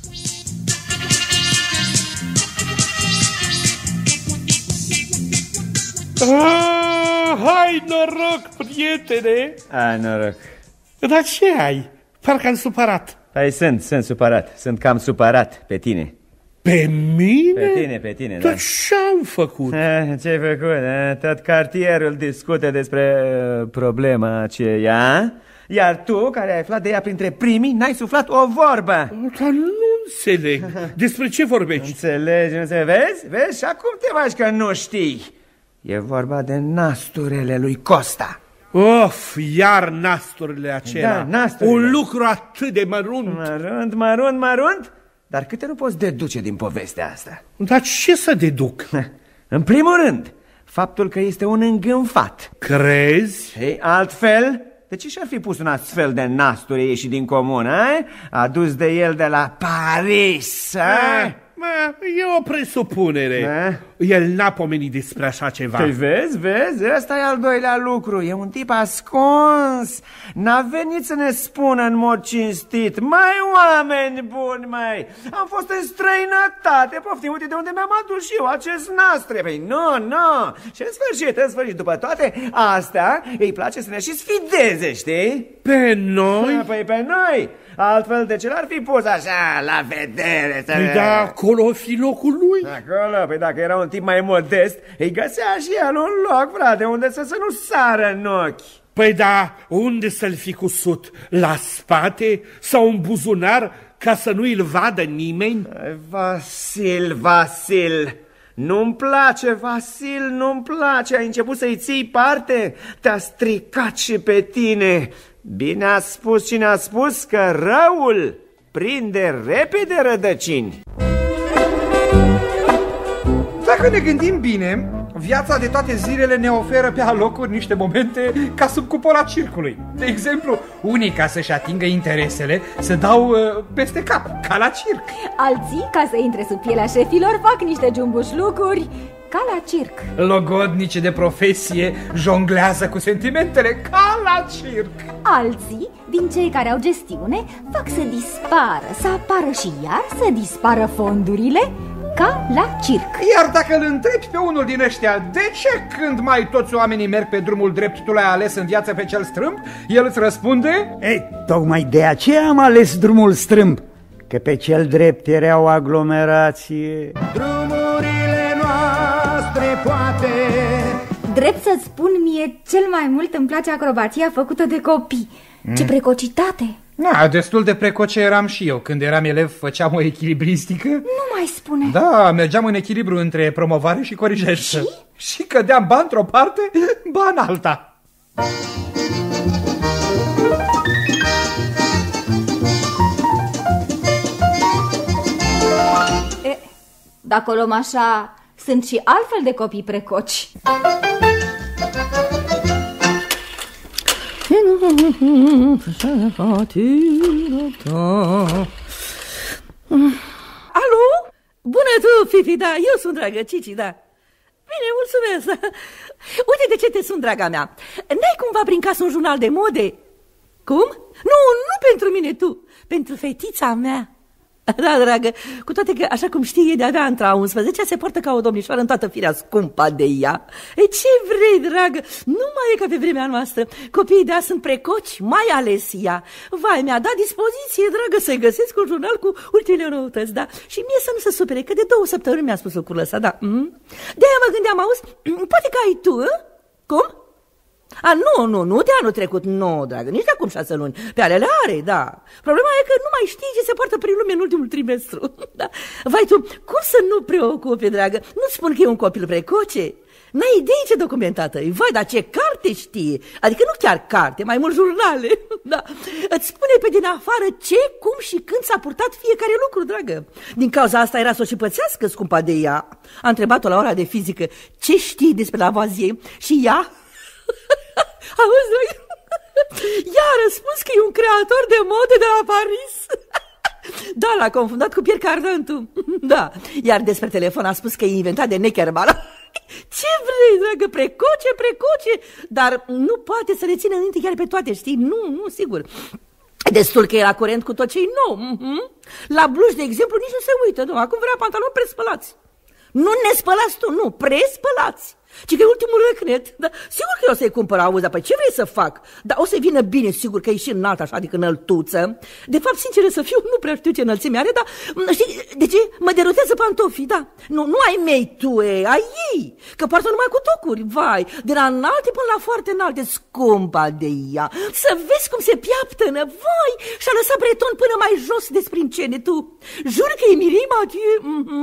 Hai noroc, prietene! Hai noroc. Dar ce ai? Parcă-am supărat. Păi sunt supărat. Sunt cam supărat pe tine. Pe mine? Pe tine, Dar ce-am făcut? Ce-ai făcut? Tot cartierul discută despre problema aceea. Iar tu, care ai aflat de ea printre primii, n-ai suflat o vorbă. Dar nu înțeleg. Despre ce vorbești? Înțelegi. Vezi? Și acum te faci că nu știi. E vorba de nasturele lui Costa. Of, iar nasturile acelea. Da, nasturile. Un lucru atât de mărunt. Mărunt? Dar câte nu poți deduce din povestea asta? Dar ce să deduc? În primul rând, faptul că este un îngânfat. Crezi? Ei, altfel, de ce și-ar fi pus un astfel de nasturi ieșit din comună, adus de el de la Paris, E o presupunere. El n-a pomenit despre așa ceva. Păi vezi, ăsta e al doilea lucru. E un tip ascuns. N-a venit să ne spună în mod cinstit: mai oameni buni, mai, am fost în străinătate, poftim, uite de unde mi-am adus și eu acest nastre. Păi nu. Și în sfârșit, după toate astea, îi place să ne și sfideze, știi? Pe noi? Păi pe noi. Altfel de ce l-ar fi pus așa la vedere? Păi da, acolo o fi locul lui. Acolo? Păi dacă era un tip mai modest, îi găsea și el un loc, frate, unde să nu sară în ochi. Păi da, unde să-l fi cusut? La spate sau în buzunar, ca să nu îl vadă nimeni? Vasil, nu-mi place, Vasil, nu-mi place. Ai început să-i ții parte? Te-a stricat și pe tine. Bine a spus cine a spus că răul prinde repede rădăcini. Dacă ne gândim bine, viața de toate zilele ne oferă pe alocuri niște momente ca sub cupola circului. De exemplu, unii, ca să-și atingă interesele, se dau peste cap, ca la circ. Alții, ca să intre sub pielea șefilor, fac niște jumbușlucuri, ca la circ. Logodnici de profesie jonglează cu sentimentele, ca la circ. Alții, din cei care au gestiune, fac să dispară, să apară și iar să dispară fondurile, ca la circ. Iar dacă îl întrebi pe unul din ăștia de ce când mai toți oamenii merg pe drumul drept, tu l-ai ales în viață pe cel strâmb, el îți răspunde: Ei, tocmai de aceea am ales drumul strâmb, că pe cel drept era o aglomerație. Drumurile noastre poate. Drept să-ți spun, mie cel mai mult îmi place acrobația făcută de copii. Ce precocitate! Da, destul de precoce eram și eu. Când eram elev făceam o echilibristică. Nu mai spune. Da, mergeam în echilibru între promovare și corigență. Și cădeam ba într-o parte, ba în alta. Dacă o luăm așa, sunt și altfel de copii precoci. Alo? Bună tu, Fifi, da, eu sunt dragă, Cici, da. Bine, mulțumesc. Uite de ce te sunt, draga mea. N-ai cumva prin casă un jurnal de mode? Cum? Nu pentru mine, tu, pentru fetița mea. Da, dragă, cu toate că, așa cum știi, e de-abia între 11, se poartă ca o domnișoară în toată firea scumpa de ea. E, ce vrei, dragă? Nu mai e ca pe vremea noastră. Copiii de azi sunt precoci, mai ales ea. Vai, mi-a dat dispoziție, dragă, să-i găsesc un jurnal cu ultimele noutăți, da? Și mie să nu se supere, că de 2 săptămâni mi-a spus lucrul ăsta, da. De-aia mă gândeam, auzi, poate că ai tu, cum? Nu, de anul trecut, nu, dragă, nici de acum 6 luni. Pe ale are, da. Problema e că nu mai știi ce se poartă prin lume în ultimul trimestru. Da. Vai, tu, cum să nu preocupe, dragă? Nu-ți spun că e un copil precoce. N-ai idei ce documentată e. Vai, dar ce carte știe. Adică nu chiar carte, mai mult jurnale. Da. Îți spune pe din afară ce, cum și când s-a purtat fiecare lucru, dragă. Din cauza asta era să o și pățească, scumpa de ea. A întrebat-o la ora de fizică ce știi despre Lavoisier și ea... Auzi, dragă? Ea a răspuns că e un creator de mode de la Paris. Da, l-a confundat cu Pierre Cardin, tu. Da, iar despre telefon a spus că e inventat de Neckermann. Ce vrei, dragă, precoce, dar nu poate să le țină minte chiar pe toate, știi? Nu, sigur. Destul că e la curent cu tot ce-i nou. La bluși, de exemplu, nici nu se uită, nu. Acum vrea pantaloni prespălați. Nu ne spălați tu, nu, prespălați. Ci că e ultimul răcnet. Da, sigur că eu o să-i cumpăr, auzi, dar ce vrei să fac? Dar o să vină bine, sigur că e și înalt așa, adică înăltuță. De fapt, sincer să fiu, nu prea știu ce înălțime are, dar știi de ce? Mă derutează pantofii, da. Nu ai mei tu, ai ei, că poartă numai cu tocuri, vai. De la înalte până la foarte înalte, scumpa de ea. Să vezi cum se piaptănă, vai. Și-a lăsat breton până mai jos de sprincene, tu. Jur că e Mireille Mathieu.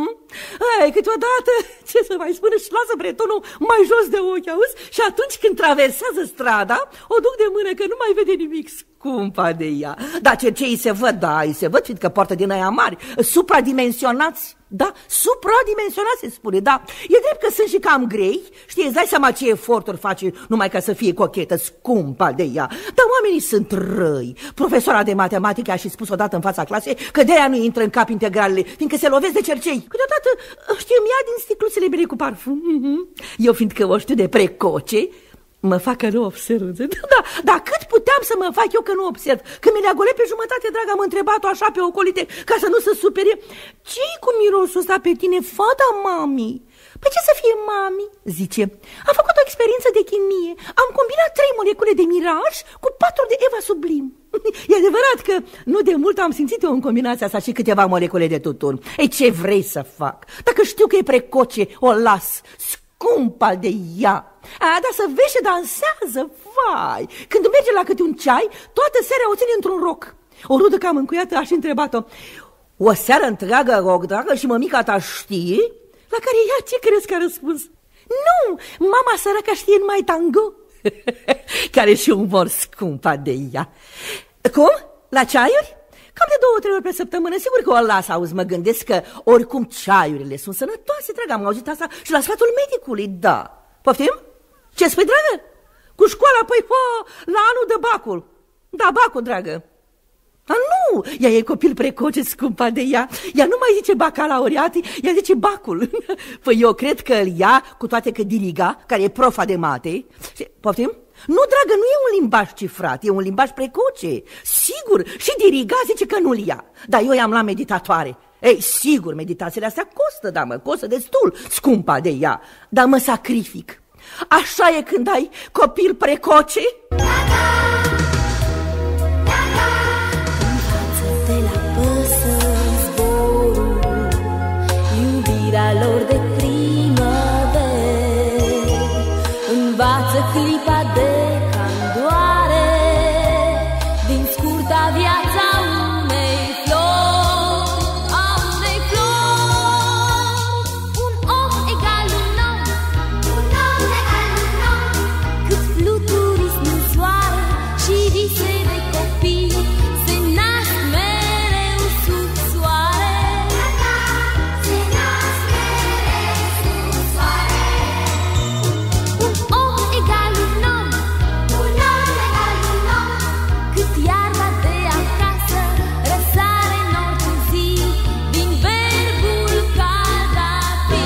Ai, câteodată, ce să mai spun, își lasă bretonul mai jos de ochi, auzi? Și atunci când traversează strada, o duc de mână că nu mai vede nimic, scumpa de ea. Dar cercei se văd, da, îi se văd, fiindcă poartă din aia mari, supradimensionați. Da, supradimensionați se spune, da. E drept că sunt și cam grei, știi, îți dai seama ce eforturi face numai ca să fie cochetă, scumpa de ea. Dar oamenii sunt răi. Profesora de matematică a și spus odată în fața clasei că de-aia nu intră în cap integralele, fiindcă se lovesc de cercei. Câteodată, știi, îmi ia din sticluțele mele cu parfum. Eu, fiindcă o știu de precoce, mă fac că nu observ. Da, dar cât puteam să mă fac eu că nu observ? Când mi le-a golit pe jumătate, dragă, am întrebat-o așa pe ocolite, ca să nu se supere. Ce-i cu mirosul ăsta pe tine, fata, mami? Păi ce să fie, mami? Zice, am făcut o experiență de chimie. Am combinat 3 molecule de miraj cu 4 de Eva sublim. E adevărat că nu de mult am simțit eu în combinația asta și câteva molecule de tutun. Ei, ce vrei să fac? Dacă știu că e precoce, o las. Scumpa de ea. Dar să vezi ce dansează, vai. Când merge la câte un ceai, toată seara o ține într-un roc. O rudă cam încuiată a și întrebat-o, o seară întreagă roc, dragă, și mămica ta știe? La care ea ce crezi că a răspuns? Nu, mama săraca știe numai tango. Care și umor, scumpa de ea. Cum? La ceaiuri? Cam de 2-3 ori pe săptămână, sigur că o las, auzi, mă gândesc că oricum ceaiurile sunt sănătoase, dragă, am auzit asta și la sfatul medicului, da. Poftim? Ce spui, dragă? Cu școala, păi, la anul de bacul. Da, bacul, dragă. Nu, ea e copil precoce, scumpa de ea. Ea nu mai zice bacalaureat, ea zice bacul. Păi eu cred că îl ia, cu toate că Diriga, care e profa de mate. Poftim? Nu, dragă, nu e un limbaj cifrat, e un limbaj precoce. Sigur, și Diriga zice că nu-l ia. Dar eu i-am la meditatoare. Ei, sigur, meditațiile astea costă, da, mă, costă destul, scumpa de ea. Dar mă sacrific. Așa e când ai copil precoce? De la păsări viața unei flori, a unei flori. Un om egal un om, un om egal un om. Cât fluturism în soare și vise de copii se nasc mereu sub soare. Se nasc mereu sub soare. Un om egal un om, un om egal un om. Cât iarba de acasă răsare în orice zi din verbul Gaddafi.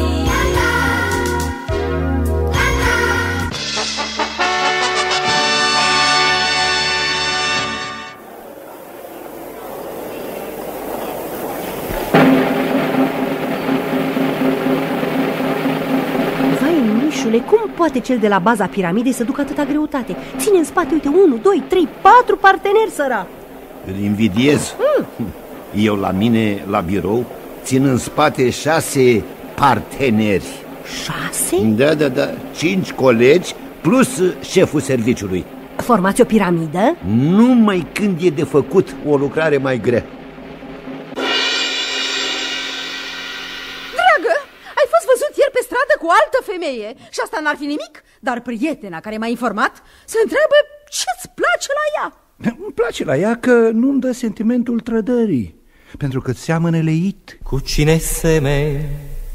Vai, Mișule, cum poate cel de la baza piramidei să ducă atâta greutate? Ține în spate, uite, 1, 2, 3, 4 parteneri, sărac. Îl invidiez. Eu la mine, la birou, țin în spate 6 parteneri. 6? Da, 5 colegi plus șeful serviciului. Formați o piramidă? Numai când e de făcut o lucrare mai grea. Dragă, ai fost văzut ieri pe stradă cu altă femeie și asta n-ar fi nimic? Dar prietena care m-a informat se întreabă ce-ți place la ea. Îmi place la ea că nu-mi dă sentimentul trădării, pentru că seamănă leit. Cu cine semeni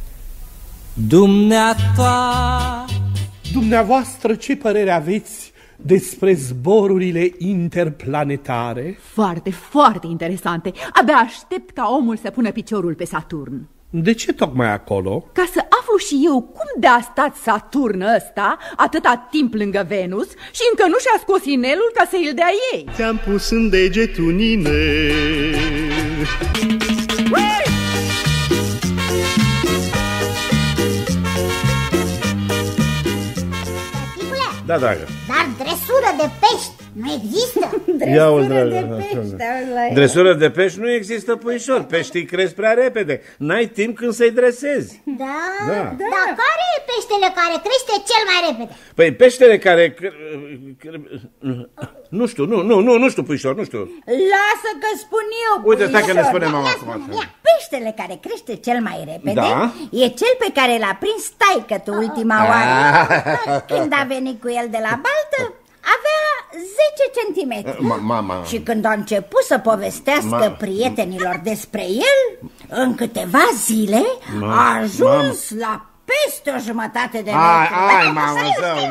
dumneata? Dumneavoastră, ce părere aveți despre zborurile interplanetare? Foarte, foarte interesante. Abia aștept ca omul să pună piciorul pe Saturn. De ce tocmai acolo? Ca să aflu și eu cum de a stat Saturn ăsta atâta timp lângă Venus și încă nu și-a scos inelul ca să îl dea ei. Ți-am pus în deget un inel. Da, dragă. Dar dresură de pești nu există. Dresură de pești. Dresură de pești nu există, puișor. Peștii cresc prea repede. N-ai timp când să-i dresezi. Da? Da. Dar care e peștele care crește cel mai repede? Păi peștele care... Nu știu, nu știu, puișor, nu știu. Lasă că spun eu, Uite, stai că ne spune puișor. mama acum. Peștele care crește cel mai repede Da. e cel pe care l-a prins taică-tu ultima oară. Când a venit cu el de la baltă, avea 10 centimetri. Mama. Și când a început să povestească prietenilor despre el, în câteva zile a ajuns la peste o jumătate de metru. Ai, mamă, zău,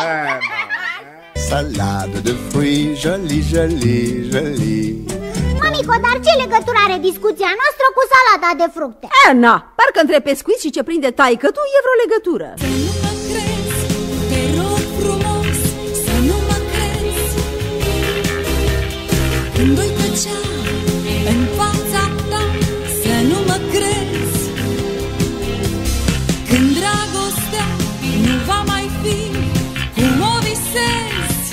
Salade de fruits, jolie, jolie, jolie. Mamico, dar ce legătură are discuția noastră cu salata de fructe? Na, parcă între pescuit și ce prinde taică-tu e vreo legătură. Te rog frumos să nu mă crezi. Când voi tăcea în fața ta, să nu mă crezi. Când dragostea nu va mai fi cum o visezi.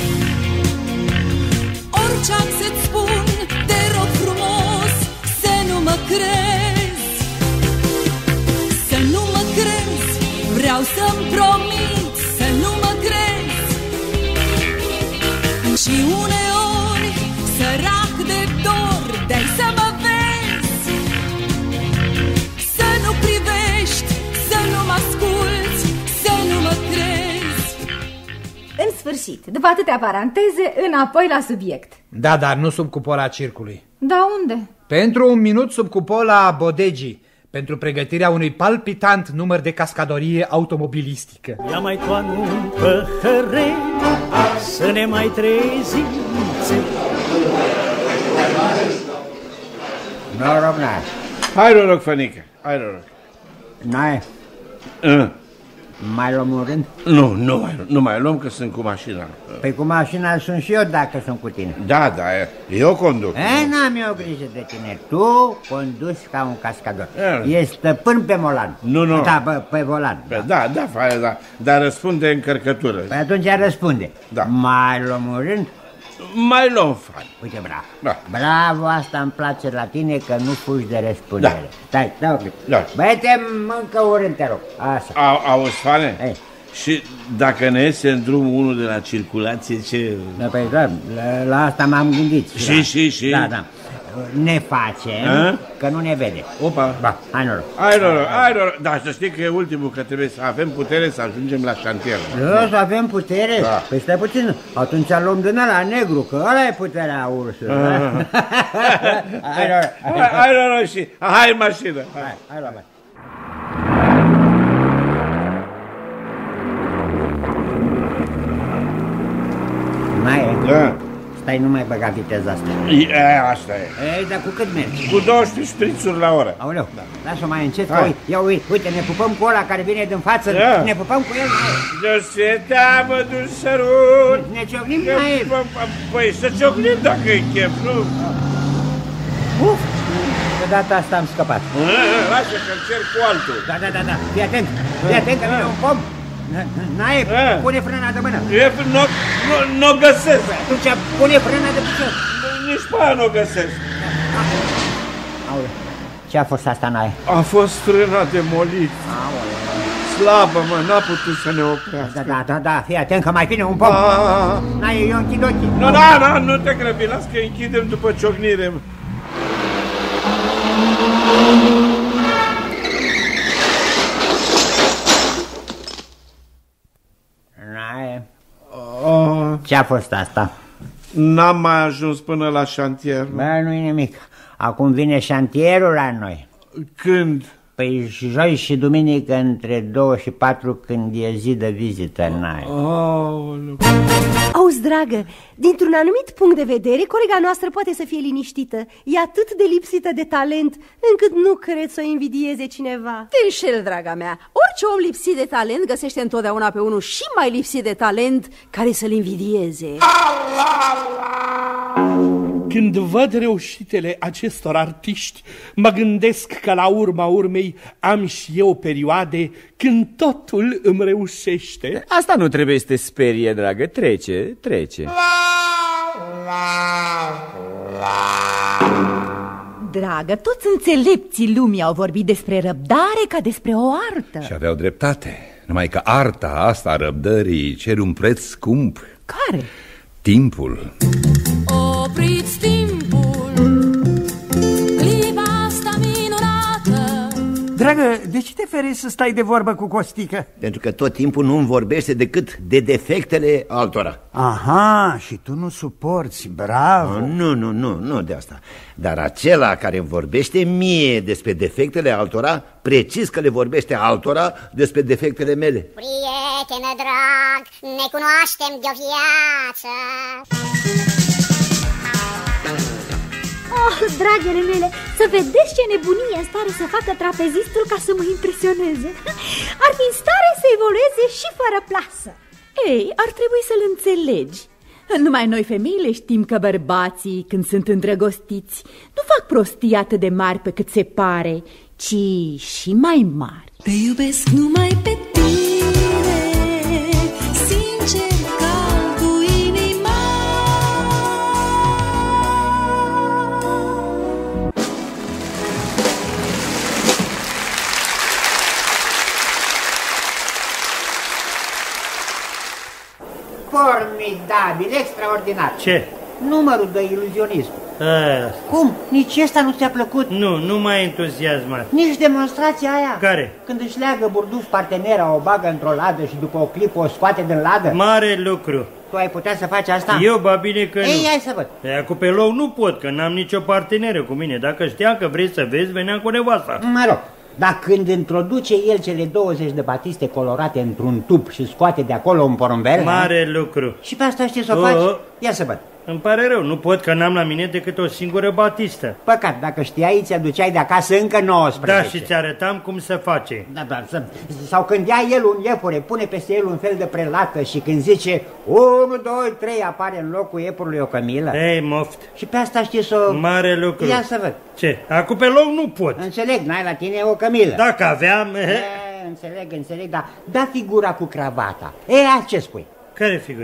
Orice am să-ți spun, te rog frumos să nu mă crezi. Să nu mă crezi, vreau să-mi promit să nu mă crezi. Și uneori, sărac de dor, dai să mă vezi. Să nu privești, să nu mă asculți, să nu mă crezi. În sfârșit, după atâtea paranteze, înapoi la subiect. Da, dar nu sub cupola circului. Da, unde? Pentru un minut sub cupola bodegii, pentru pregătirea unui palpitant număr de cascadorie automobilistică. Ia mai toană un păhărel, să ne mai trezim. Noroc, n-ai. Hai, noroc, Fănică, hai, noroc. N-ai. Mai luăm un rând? Nu mai luăm că sunt cu mașina. Păi cu mașina sunt și eu dacă sunt cu tine. Da, eu conduc. N-am eu grijă de tine. Tu conduci ca un cascador. E stăpân pe volan. Nu. Da, pe volan. Da, dar răspunde încărcătură. Păi atunci răspunde. Da. Mai luăm un rând? Mai luăm, Fani. Uite, bravo. Da. Bravo, asta îmi place la tine, că nu fugi de răspundere. Da. Stai, o clipă. Băiete, încă un rând, te rog. Așa. Auzi, Fane? Și dacă ne iese în drum unul de la circulație, ce... Da, păi da, la asta m-am gândit. Și? Da. Ne facem, că nu ne vede. Opa! Ba, hai noroc. Hai noroc. Da, să știi că e ultimul, că trebuie să avem putere să ajungem la șantier. Da, să avem putere? Da. Păi stai puțin, atunci luăm din ăla negru, că ăla e puterea ursului. Hai noroc și hai în mașină. Hai la mai. Da. Stai, nu mai băga viteza asta. Asta e. Ei, dar cu cât mergi? Cu 12 șprițuri la oră. Aoleu, lasă-o mai încet, ia uite, ne pupăm cu ăla care vine din față, ne pupăm cu el. De-o teamă de-un sărut. Ne ciocnim, mai. Păi să ciocnim dacă e chef, nu? Uf, de data asta am scăpat. Lasă că încerc cu altul. Da, fii atent că vine un pom. N-ai, pune frâna de mână. Nu o găsesc. Atunci pune frâna de picior. Nici pe aia nu o găsesc. Ce a fost asta, Nae? A fost frâna de molit. Slabă, mă, n-a putut să ne oprească. Da, fii atent că mai vine un pom. Nae, eu închid ochii. Nu te grăbi, las că închidem după ciocnire. Ce a fost asta? N-am mai ajuns până la șantier. Bă, nu-i nimic. Acum vine șantierul la noi. Când? Păi joi și duminică între 2 și 4 când e zi de vizită în aia. Auzi, dragă, dintr-un anumit punct de vedere, colega noastră poate să fie liniștită. E atât de lipsită de talent, încât nu cred să o invidieze cineva. Te înșel, draga mea. Orice om lipsit de talent găsește întotdeauna pe unul și mai lipsit de talent care să-l invidieze. Când văd reușitele acestor artiști, mă gândesc că la urma urmei am și eu perioade când totul îmi reușește. Asta nu trebuie să te sperie, dragă, trece. Dragă, toți înțelepții lumii au vorbit despre răbdare ca despre o artă. Și aveau dreptate, numai că arta asta a răbdării cere un preț scump. Care? Timpul. Opriți timpul, clipa asta minunată. Dragă, de ce te feri să stai de vorbă cu Costică? Pentru că tot timpul nu-mi vorbește decât de defectele altora. Aha, și tu nu suporți, bravo. Nu de asta. Dar acela care îmi vorbește mie despre defectele altora, precis că le vorbește altora despre defectele mele. Prietene drag, ne cunoaștem de-o viață. Oh, dragele mele, să vedeți ce nebunie în stare să facă trapezistul ca să mă impresioneze. Ar fi în stare să evolueze și fără plasă. Ei, ar trebui să-l înțelegi. Numai noi femeile știm că bărbații, când sunt îndrăgostiți, nu fac prostii atât de mari pe cât se pare, ci și mai mari. Te iubesc numai pe tine, sincer, cald cu inima. Formidabil, extraordinar. Ce? Numărul de iluzionism. Cum? Nici ăsta nu ți-a plăcut? Nu m-a entuziasmat. Nici demonstrația aia? Care? Când își leagă burduf partenera, o bagă într-o ladă și după o clipă o scoate din ladă? Mare lucru. Tu ai putea să faci asta? Eu, ba bine că nu. Ei, hai să văd. Cu pelou nu pot, că n-am nicio parteneră cu mine. Dacă știam că vrei să vezi, veneam cu nevasta. Mă rog, dar când introduce el cele 20 de batiste colorate într-un tub și scoate de acolo un porumbel... Mare lucru. Și pe asta știi să o faci? Ia să văd. Îmi pare rău, nu pot, că n-am la mine decât o singură batistă. Păcat, dacă știai, ți-aduceai de acasă încă 19. Da, și ți arătam cum se face. Da, sau când ia el un iepure, pune peste el un fel de prelată și când zice 1, 2, 3, apare în locul iepurului o cămilă. Ei, moft. Și pe asta știi să... Mare lucru. Ia să văd. Ce? Acum pe loc nu pot. Înțeleg, n-ai la tine o cămilă. Dacă aveam... Înțeleg, dar da figura cu cravata. Ce spui? Care figură?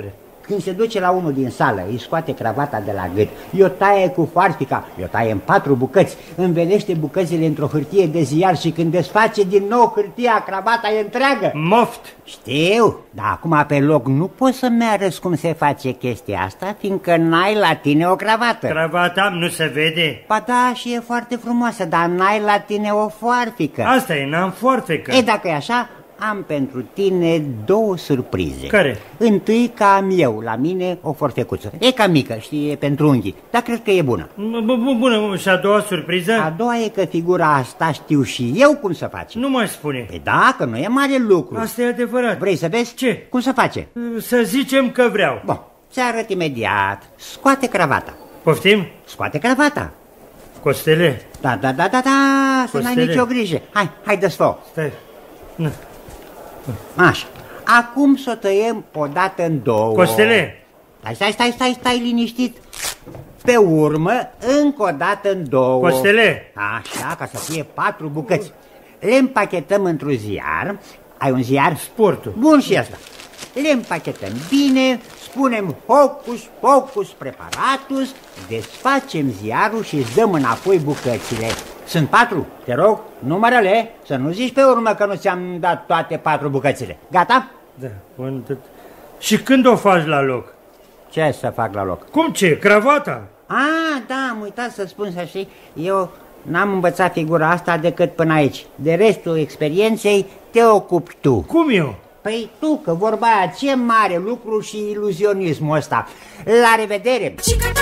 când se duce la unul din sală, îi scoate cravata de la gât, i-o taie cu farfica, i-o taie în 4 bucăți, învelește bucățile într-o hârtie de ziar și când desface din nou hârtia, cravata e întreagă. Moft! Știu, dar acum pe loc nu poți să-mi arăți cum se face chestia asta, fiindcă n-ai la tine o cravată. Cravata nu se vede. Ba da, și e foarte frumoasă, dar n-ai la tine o farfică. Asta e, n-am farfică. E, dacă e așa, am pentru tine 2 surprize. Care? Întâi că am eu la mine o forfecuță. E cam mică, știi, e pentru unghii, dar cred că e bună. Bună, și a doua surpriză? A doua e că figura asta știu și eu cum să face. Nu mai spune. Păi da, că nu e mare lucru. Asta e adevărat. Vrei să vezi? Ce? Cum să face? Să zicem că vreau. Bun, ți arăt imediat. Scoate cravata. Poftim? Scoate cravata. Costele? Da, să n-ai nicio grijă. Hai, dă-ți foc. Stai. Nu. Așa. Acum să o tăiem odată în 2. Costele? Stai liniștit. Pe urmă, încă o dată în 2. Costele? Așa, ca să fie 4 bucăți. Le împachetăm într-un ziar. Ai un ziar? Sportul. Bun și asta. Le împachetăm bine, spunem hocus pocus preparatus, desfacem ziarul și îți dăm înapoi bucățile. Sunt 4, te rog, numără-le, să nu zici pe urmă că nu ți-am dat toate 4 bucățile. Gata? Da, bun. Și când o faci la loc? Ce să fac la loc? Cum ce? Cravata? Da, am uitat să spun să știi, eu n-am învățat figura asta decât până aici. De restul experienței te ocupi tu. Cum eu? Păi tu, că vorba aia, ce mare lucru și iluzionismul ăsta. La revedere!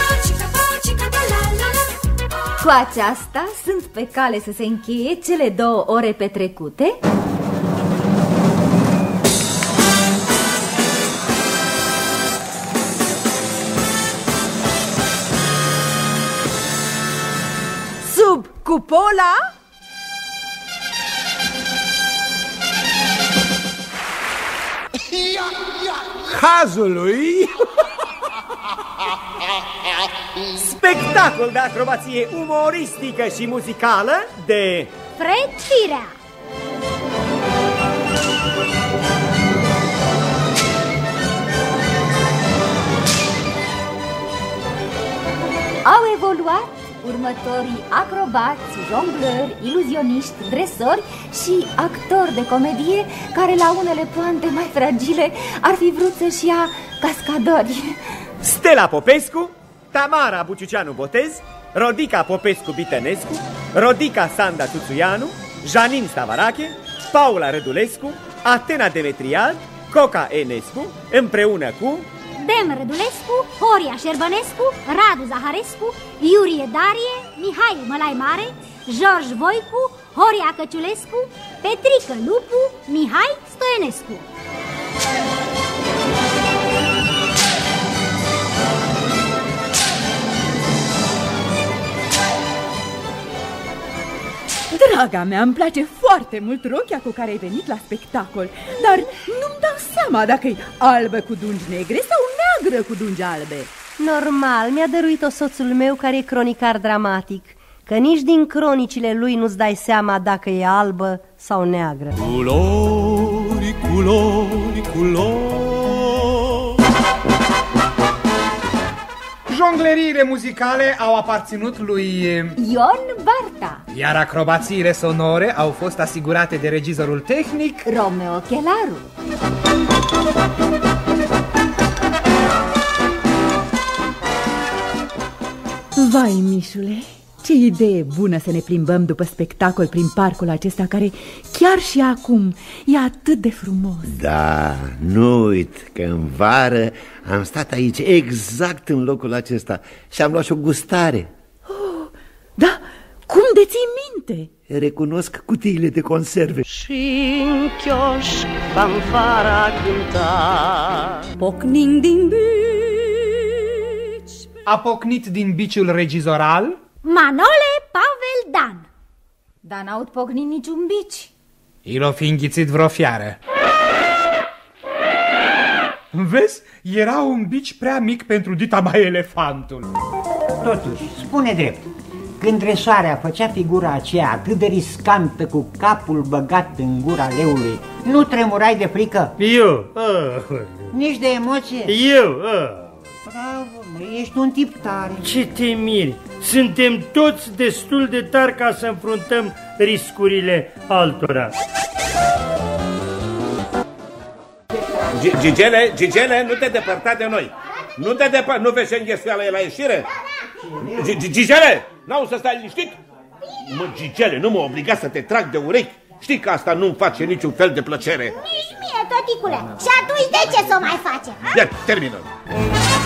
Cu aceasta sunt pe cale să se încheie cele 2 ore petrecute. Sub cupola Hazului. Spectacol de acrobație umoristică și muzicală de Fred Firea. Au evoluat următorii acrobați, jonglări, iluzioniști, dresori și actori de comedie care la unele poante mai fragile ar fi vrut să-și ia cascadori. Stella Popescu, Tamara Buciuceanu Botez, Rodica Popescu Bitănescu, Rodica Sanda Tuțuianu, Janin Stavarache, Paula Rădulescu, Atena Demetriad, Coca Enescu, împreună cu Dem Rădulescu, Horia Șerbănescu, Radu Zaharescu, Iurie Darie, Mihai Mălai Mare, George Voicu, Horia Căciulescu, Petrică Lupu, Mihai Stoienescu. Draga mea, îmi place foarte mult rochia cu care ai venit la spectacol, dar nu-mi dau seama dacă e albă cu dungi negre sau neagră cu dungi albe. Normal, mi-a dăruit-o soțul meu care e cronicar dramatic, că nici din cronicile lui nu-ți dai seama dacă e albă sau neagră. Culori, culori, culori. Jongleriile muzicale au aparținut lui Ion Barta, iar acrobațiile sonore au fost asigurate de regizorul tehnic Romeo Chelaru. Vai, Mișule, ce idee bună să ne plimbăm după spectacol prin parcul acesta care chiar și acum e atât de frumos. Da, nu uit că în vară am stat aici exact în locul acesta și am luat și o gustare. Oh, da, cum de ții minte? Recunosc cutiile de conserve. Și-n chioșc fanfara cânta, pocnind din bici. A pocnit din biciul regizoral Manole Pavel Dan. Dar n-aud pocnit niciun bici. I l-o fi înghițit vreo fiară. Vezi? Era un bici prea mic pentru dita mai elefantul. Totuși, spune drept, când dresoarea făcea figura aceea atât de riscantă cu capul băgat în gura leului, Nu tremurai de frică? Eu? Nici de emoție? Eu? Bravo, mă, ești un tip tare. Ce te miri? Suntem toți destul de tari ca să înfruntăm riscurile altora. Gigele, nu te depărta de noi. Nu te depărta, nu vezi ce înghesuială e la ieșire? Gigele, n-auzi să stai liniștit? Mă, Gigele, nu mă obliga să te trag de urechi. Știi că asta nu-mi face niciun fel de plăcere. Nici mie, tăticule. Și atunci de ce să o mai facem? Ia, termină.